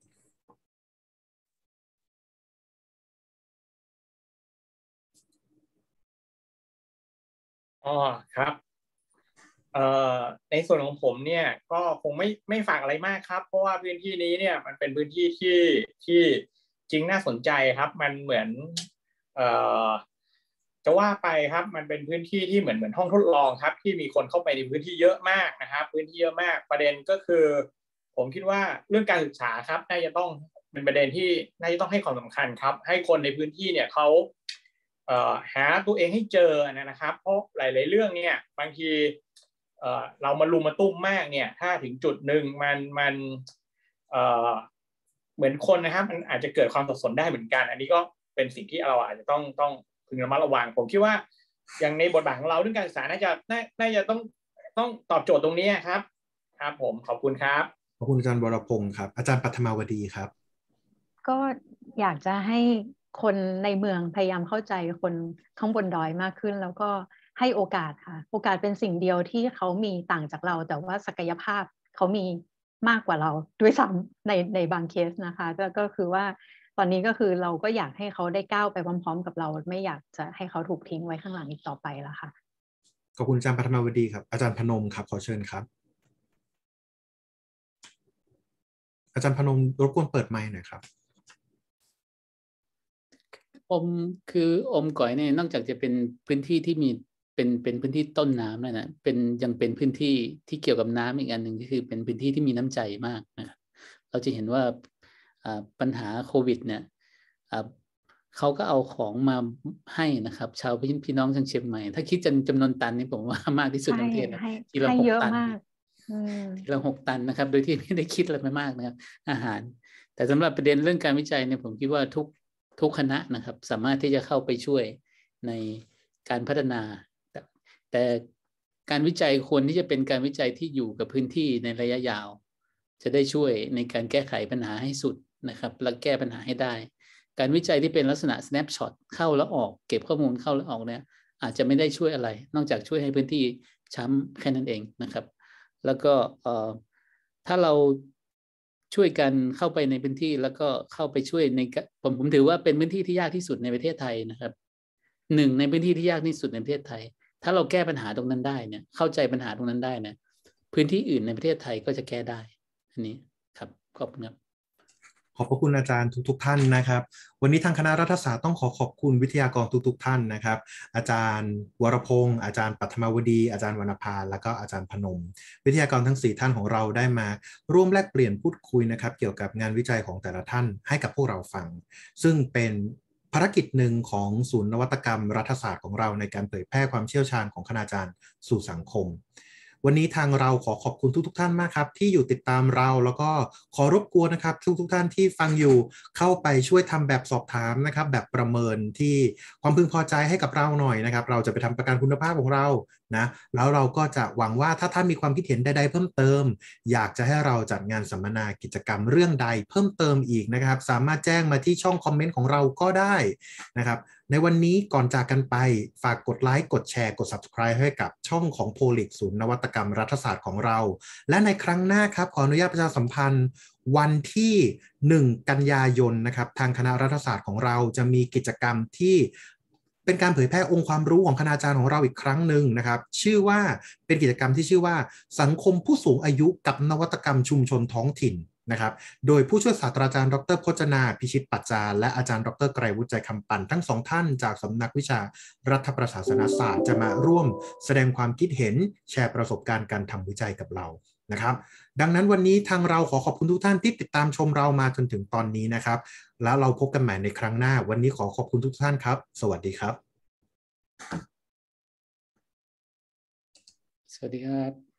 อ๋อครับเอ่อในส่วนของผมเนี่ยก็คงไม่ไม่ฝากอะไรมากครับเพราะว่าพื้นที่นี้เนี่ยมันเป็นพื้นที่ที่ที่จริงน่าสนใจครับมันเหมือนเอ่อจะว่าไปครับมันเป็นพื้นที่ที่เหมือนเหมือนห้องทดลองครับที่มีคนเข้าไปในพื้นที่เยอะมากนะครับพื้นที่เยอะมากประเด็นก็คือผมคิดว่าเรื่องการศึกษาครับน่าจะต้องเป็นประเด็นที่น่าจะต้องให้ความสำคัญครับให้คนในพื้นที่เนี่ยเขาเอ่อหาตัวเองให้เจอนะครับเพราะหลายๆเรื่องเนี่ยบางทีเอ่อเรามาลุมมาตุ้มมากเนี่ยถ้าถึงจุดหนึ่งมันมันเอ่อเหมือนคนนะครับมันอาจจะเกิดความสับสนได้เหมือนกันอันนี้ก็เป็นสิ่งที่เราอาจจะต้องต้องพึงระมัดระวังผมคิดว่าอย่างในบทบาทของเราเรื่องการศึกษาน่าจะน่าจะต้องต้องตอบโจทย์ตรงนี้ครับครับผมขอบคุณครับ
ขอบคุณอาจารย์วรพงศ์ครับอาจารย์ปัทมาวดีครับ
ก็อยากจะให้คนในเมืองพยายามเข้าใจคนข้างบนดอยมากขึ้นแล้วก็ให้โอกาสค่ะโอกาสเป็นสิ่งเดียวที่เขามีต่างจากเราแต่ว่าศักยภาพเขามีมากกว่าเราด้วยซ้ำในในบางเคสนะคะก็ก็คือว่าตอนนี้ก็คือเราก็อยากให้เขาได้ก้าวไปพร้อมๆกับเราไม่อยากจะให้เขาถูกทิ้งไว้ข้างหลังอีกต่อไปแล้วค่ะ
ขอบคุณอาจารย์ปฐมวดีครับอาจารย์พนมครับขอเชิญครับอาจารย์พนมรบกวนเปิดไมค์หน่อยครับ
อมคืออมก๋อยเนี่ยนอกจากจะเป็นพื้นที่ที่มีเป็นเป็นพื้นที่ต้นน้ำแล้วนะเป็นยังเป็นพื้นที่ที่เกี่ยวกับน้ำอีกอันหนึ่งก็คือเป็นพื้นที่ที่มีน้ำใจมากนะครับเราจะเห็นว่าปัญหาโควิดเนี่ยเขาก็เอาของมาให้นะครับชาวพี่น้องทางเชียงใหม่ถ้าคิดจำจำนวนตันนี่ผมว่ามากที่สุดในประเทศทีละหกตันทีละหกตันนะครับโดยที่ไม่ได้คิดอะไรไปมากนะครับอาหารแต่สำหรับประเด็นเรื่องการวิจัยเนี่ยผมคิดว่าทุกทุกคณะนะครับสามารถที่จะเข้าไปช่วยในการพัฒนาแต่แต่การวิจัยควรที่จะเป็นการวิจัยที่อยู่กับพื้นที่ในระยะยาวจะได้ช่วยในการแก้ไขปัญหาให้สุดนะครับและแก้ปัญหาให้ได้การวิจัยที่เป็นลักษณะ snapshot เข้าแล้วออกเก็บข้อมูลเข้าแล้วออกเนี่ยอาจจะไม่ได้ช่วยอะไรนอกจากช่วยให้พื้นที่ช้ำแค่นั้นเองนะครับแล้วก็ถ้าเราช่วยกันเข้าไปในพื้นที่แล้วก็เข้าไปช่วยในผมผมถือว่าเป็นพื้นที่ที่ยากที่สุดในประเทศไทยนะครับหนึ่งในพื้นที่ที่ยากที่สุดในประเทศไทยถ้าเราแก้ปัญหาตรงนั้นได้เนี่ยเข้าใจปัญหาตรงนั้นได้เนี่ยพื้นที่อื่นในประเทศไทยก็จะแก้ได้อันนี้ครับขอบคุณครับ
ขอบพระคุณอาจารย์ทุกๆท่านนะครับวันนี้ทางคณะรัฐศาสตร์ต้องขอขอบคุณวิทยากรทุกๆท่านนะครับอาจารย์วรพงศ์อาจารย์ปฐมวดีอาจารย์วรรณภาแล้วก็อาจารย์พนมวิทยากรทั้งสี่ท่านของเราได้มาร่วมแลกเปลี่ยนพูดคุยนะครับเกี่ยวกับงานวิจัยของแต่ละท่านให้กับพวกเราฟังซึ่งเป็นภารกิจหนึ่งของศูนย์นวัตกรรมรัฐศาสตร์ของเราในการเผยแพร่ความเชี่ยวชาญของคณาจารย์สู่สังคมวันนี้ทางเราขอขอบคุณทุกๆท่านมากครับที่อยู่ติดตามเราแล้วก็ขอรบกวนนะครับทุกๆท่านที่ฟังอยู่เข้าไปช่วยทำแบบสอบถามนะครับแบบประเมินที่ความพึงพอใจให้กับเราหน่อยนะครับเราจะไปทำประกันคุณภาพของเรานะแล้วเราก็จะหวังว่าถ้าท่านมีความคิดเห็นใดๆเพิ่มเติมอยากจะให้เราจัดงานสัมมนากิจกรรมเรื่องใดเพิ่มเติมอีกนะครับสามารถแจ้งมาที่ช่องคอมเมนต์ของเราก็ได้นะครับในวันนี้ก่อนจากกันไปฝากกดไลค์กดแชร์กด Subscribe ให้กับช่องของ โพลิก ศูนย์นวัตกรรมรัฐศาสตร์ของเราและในครั้งหน้าครับขออนุญาตประชาสัมพันธ์วันที่หนึ่งกันยายนนะครับทางคณะรัฐศาสตร์ของเราจะมีกิจกรรมที่เป็นการเผยแพร่องค์ความรู้ของคณาจารย์ของเราอีกครั้งหนึ่งนะครับชื่อว่าเป็นกิจกรรมที่ชื่อว่าสังคมผู้สูงอายุกับนวัตกรรมชุมชนท้องถิ่นนะครับโดยผู้ช่วยศาสตราจารย์ดร.พจนาพิชิตปัจจารและอาจารย์ดร.ไกรวุฒิใจคำปั่นทั้งสองท่านจากสำนักวิชารัฐประศาสนศาสตร์จะมาร่วมแสดงความคิดเห็นแชร์ประสบการณ์การทำวิจัยกับเรานะครับดังนั้นวันนี้ทางเราขอขอบคุณทุกท่านที่ติดตามชมเรามาจนถึงตอนนี้นะครับแล้วเราพบกันใหม่ในครั้งหน้าวันนี้ขอขอบคุณทุกท่านครับสวัสดีครับ
สวัสดีครับ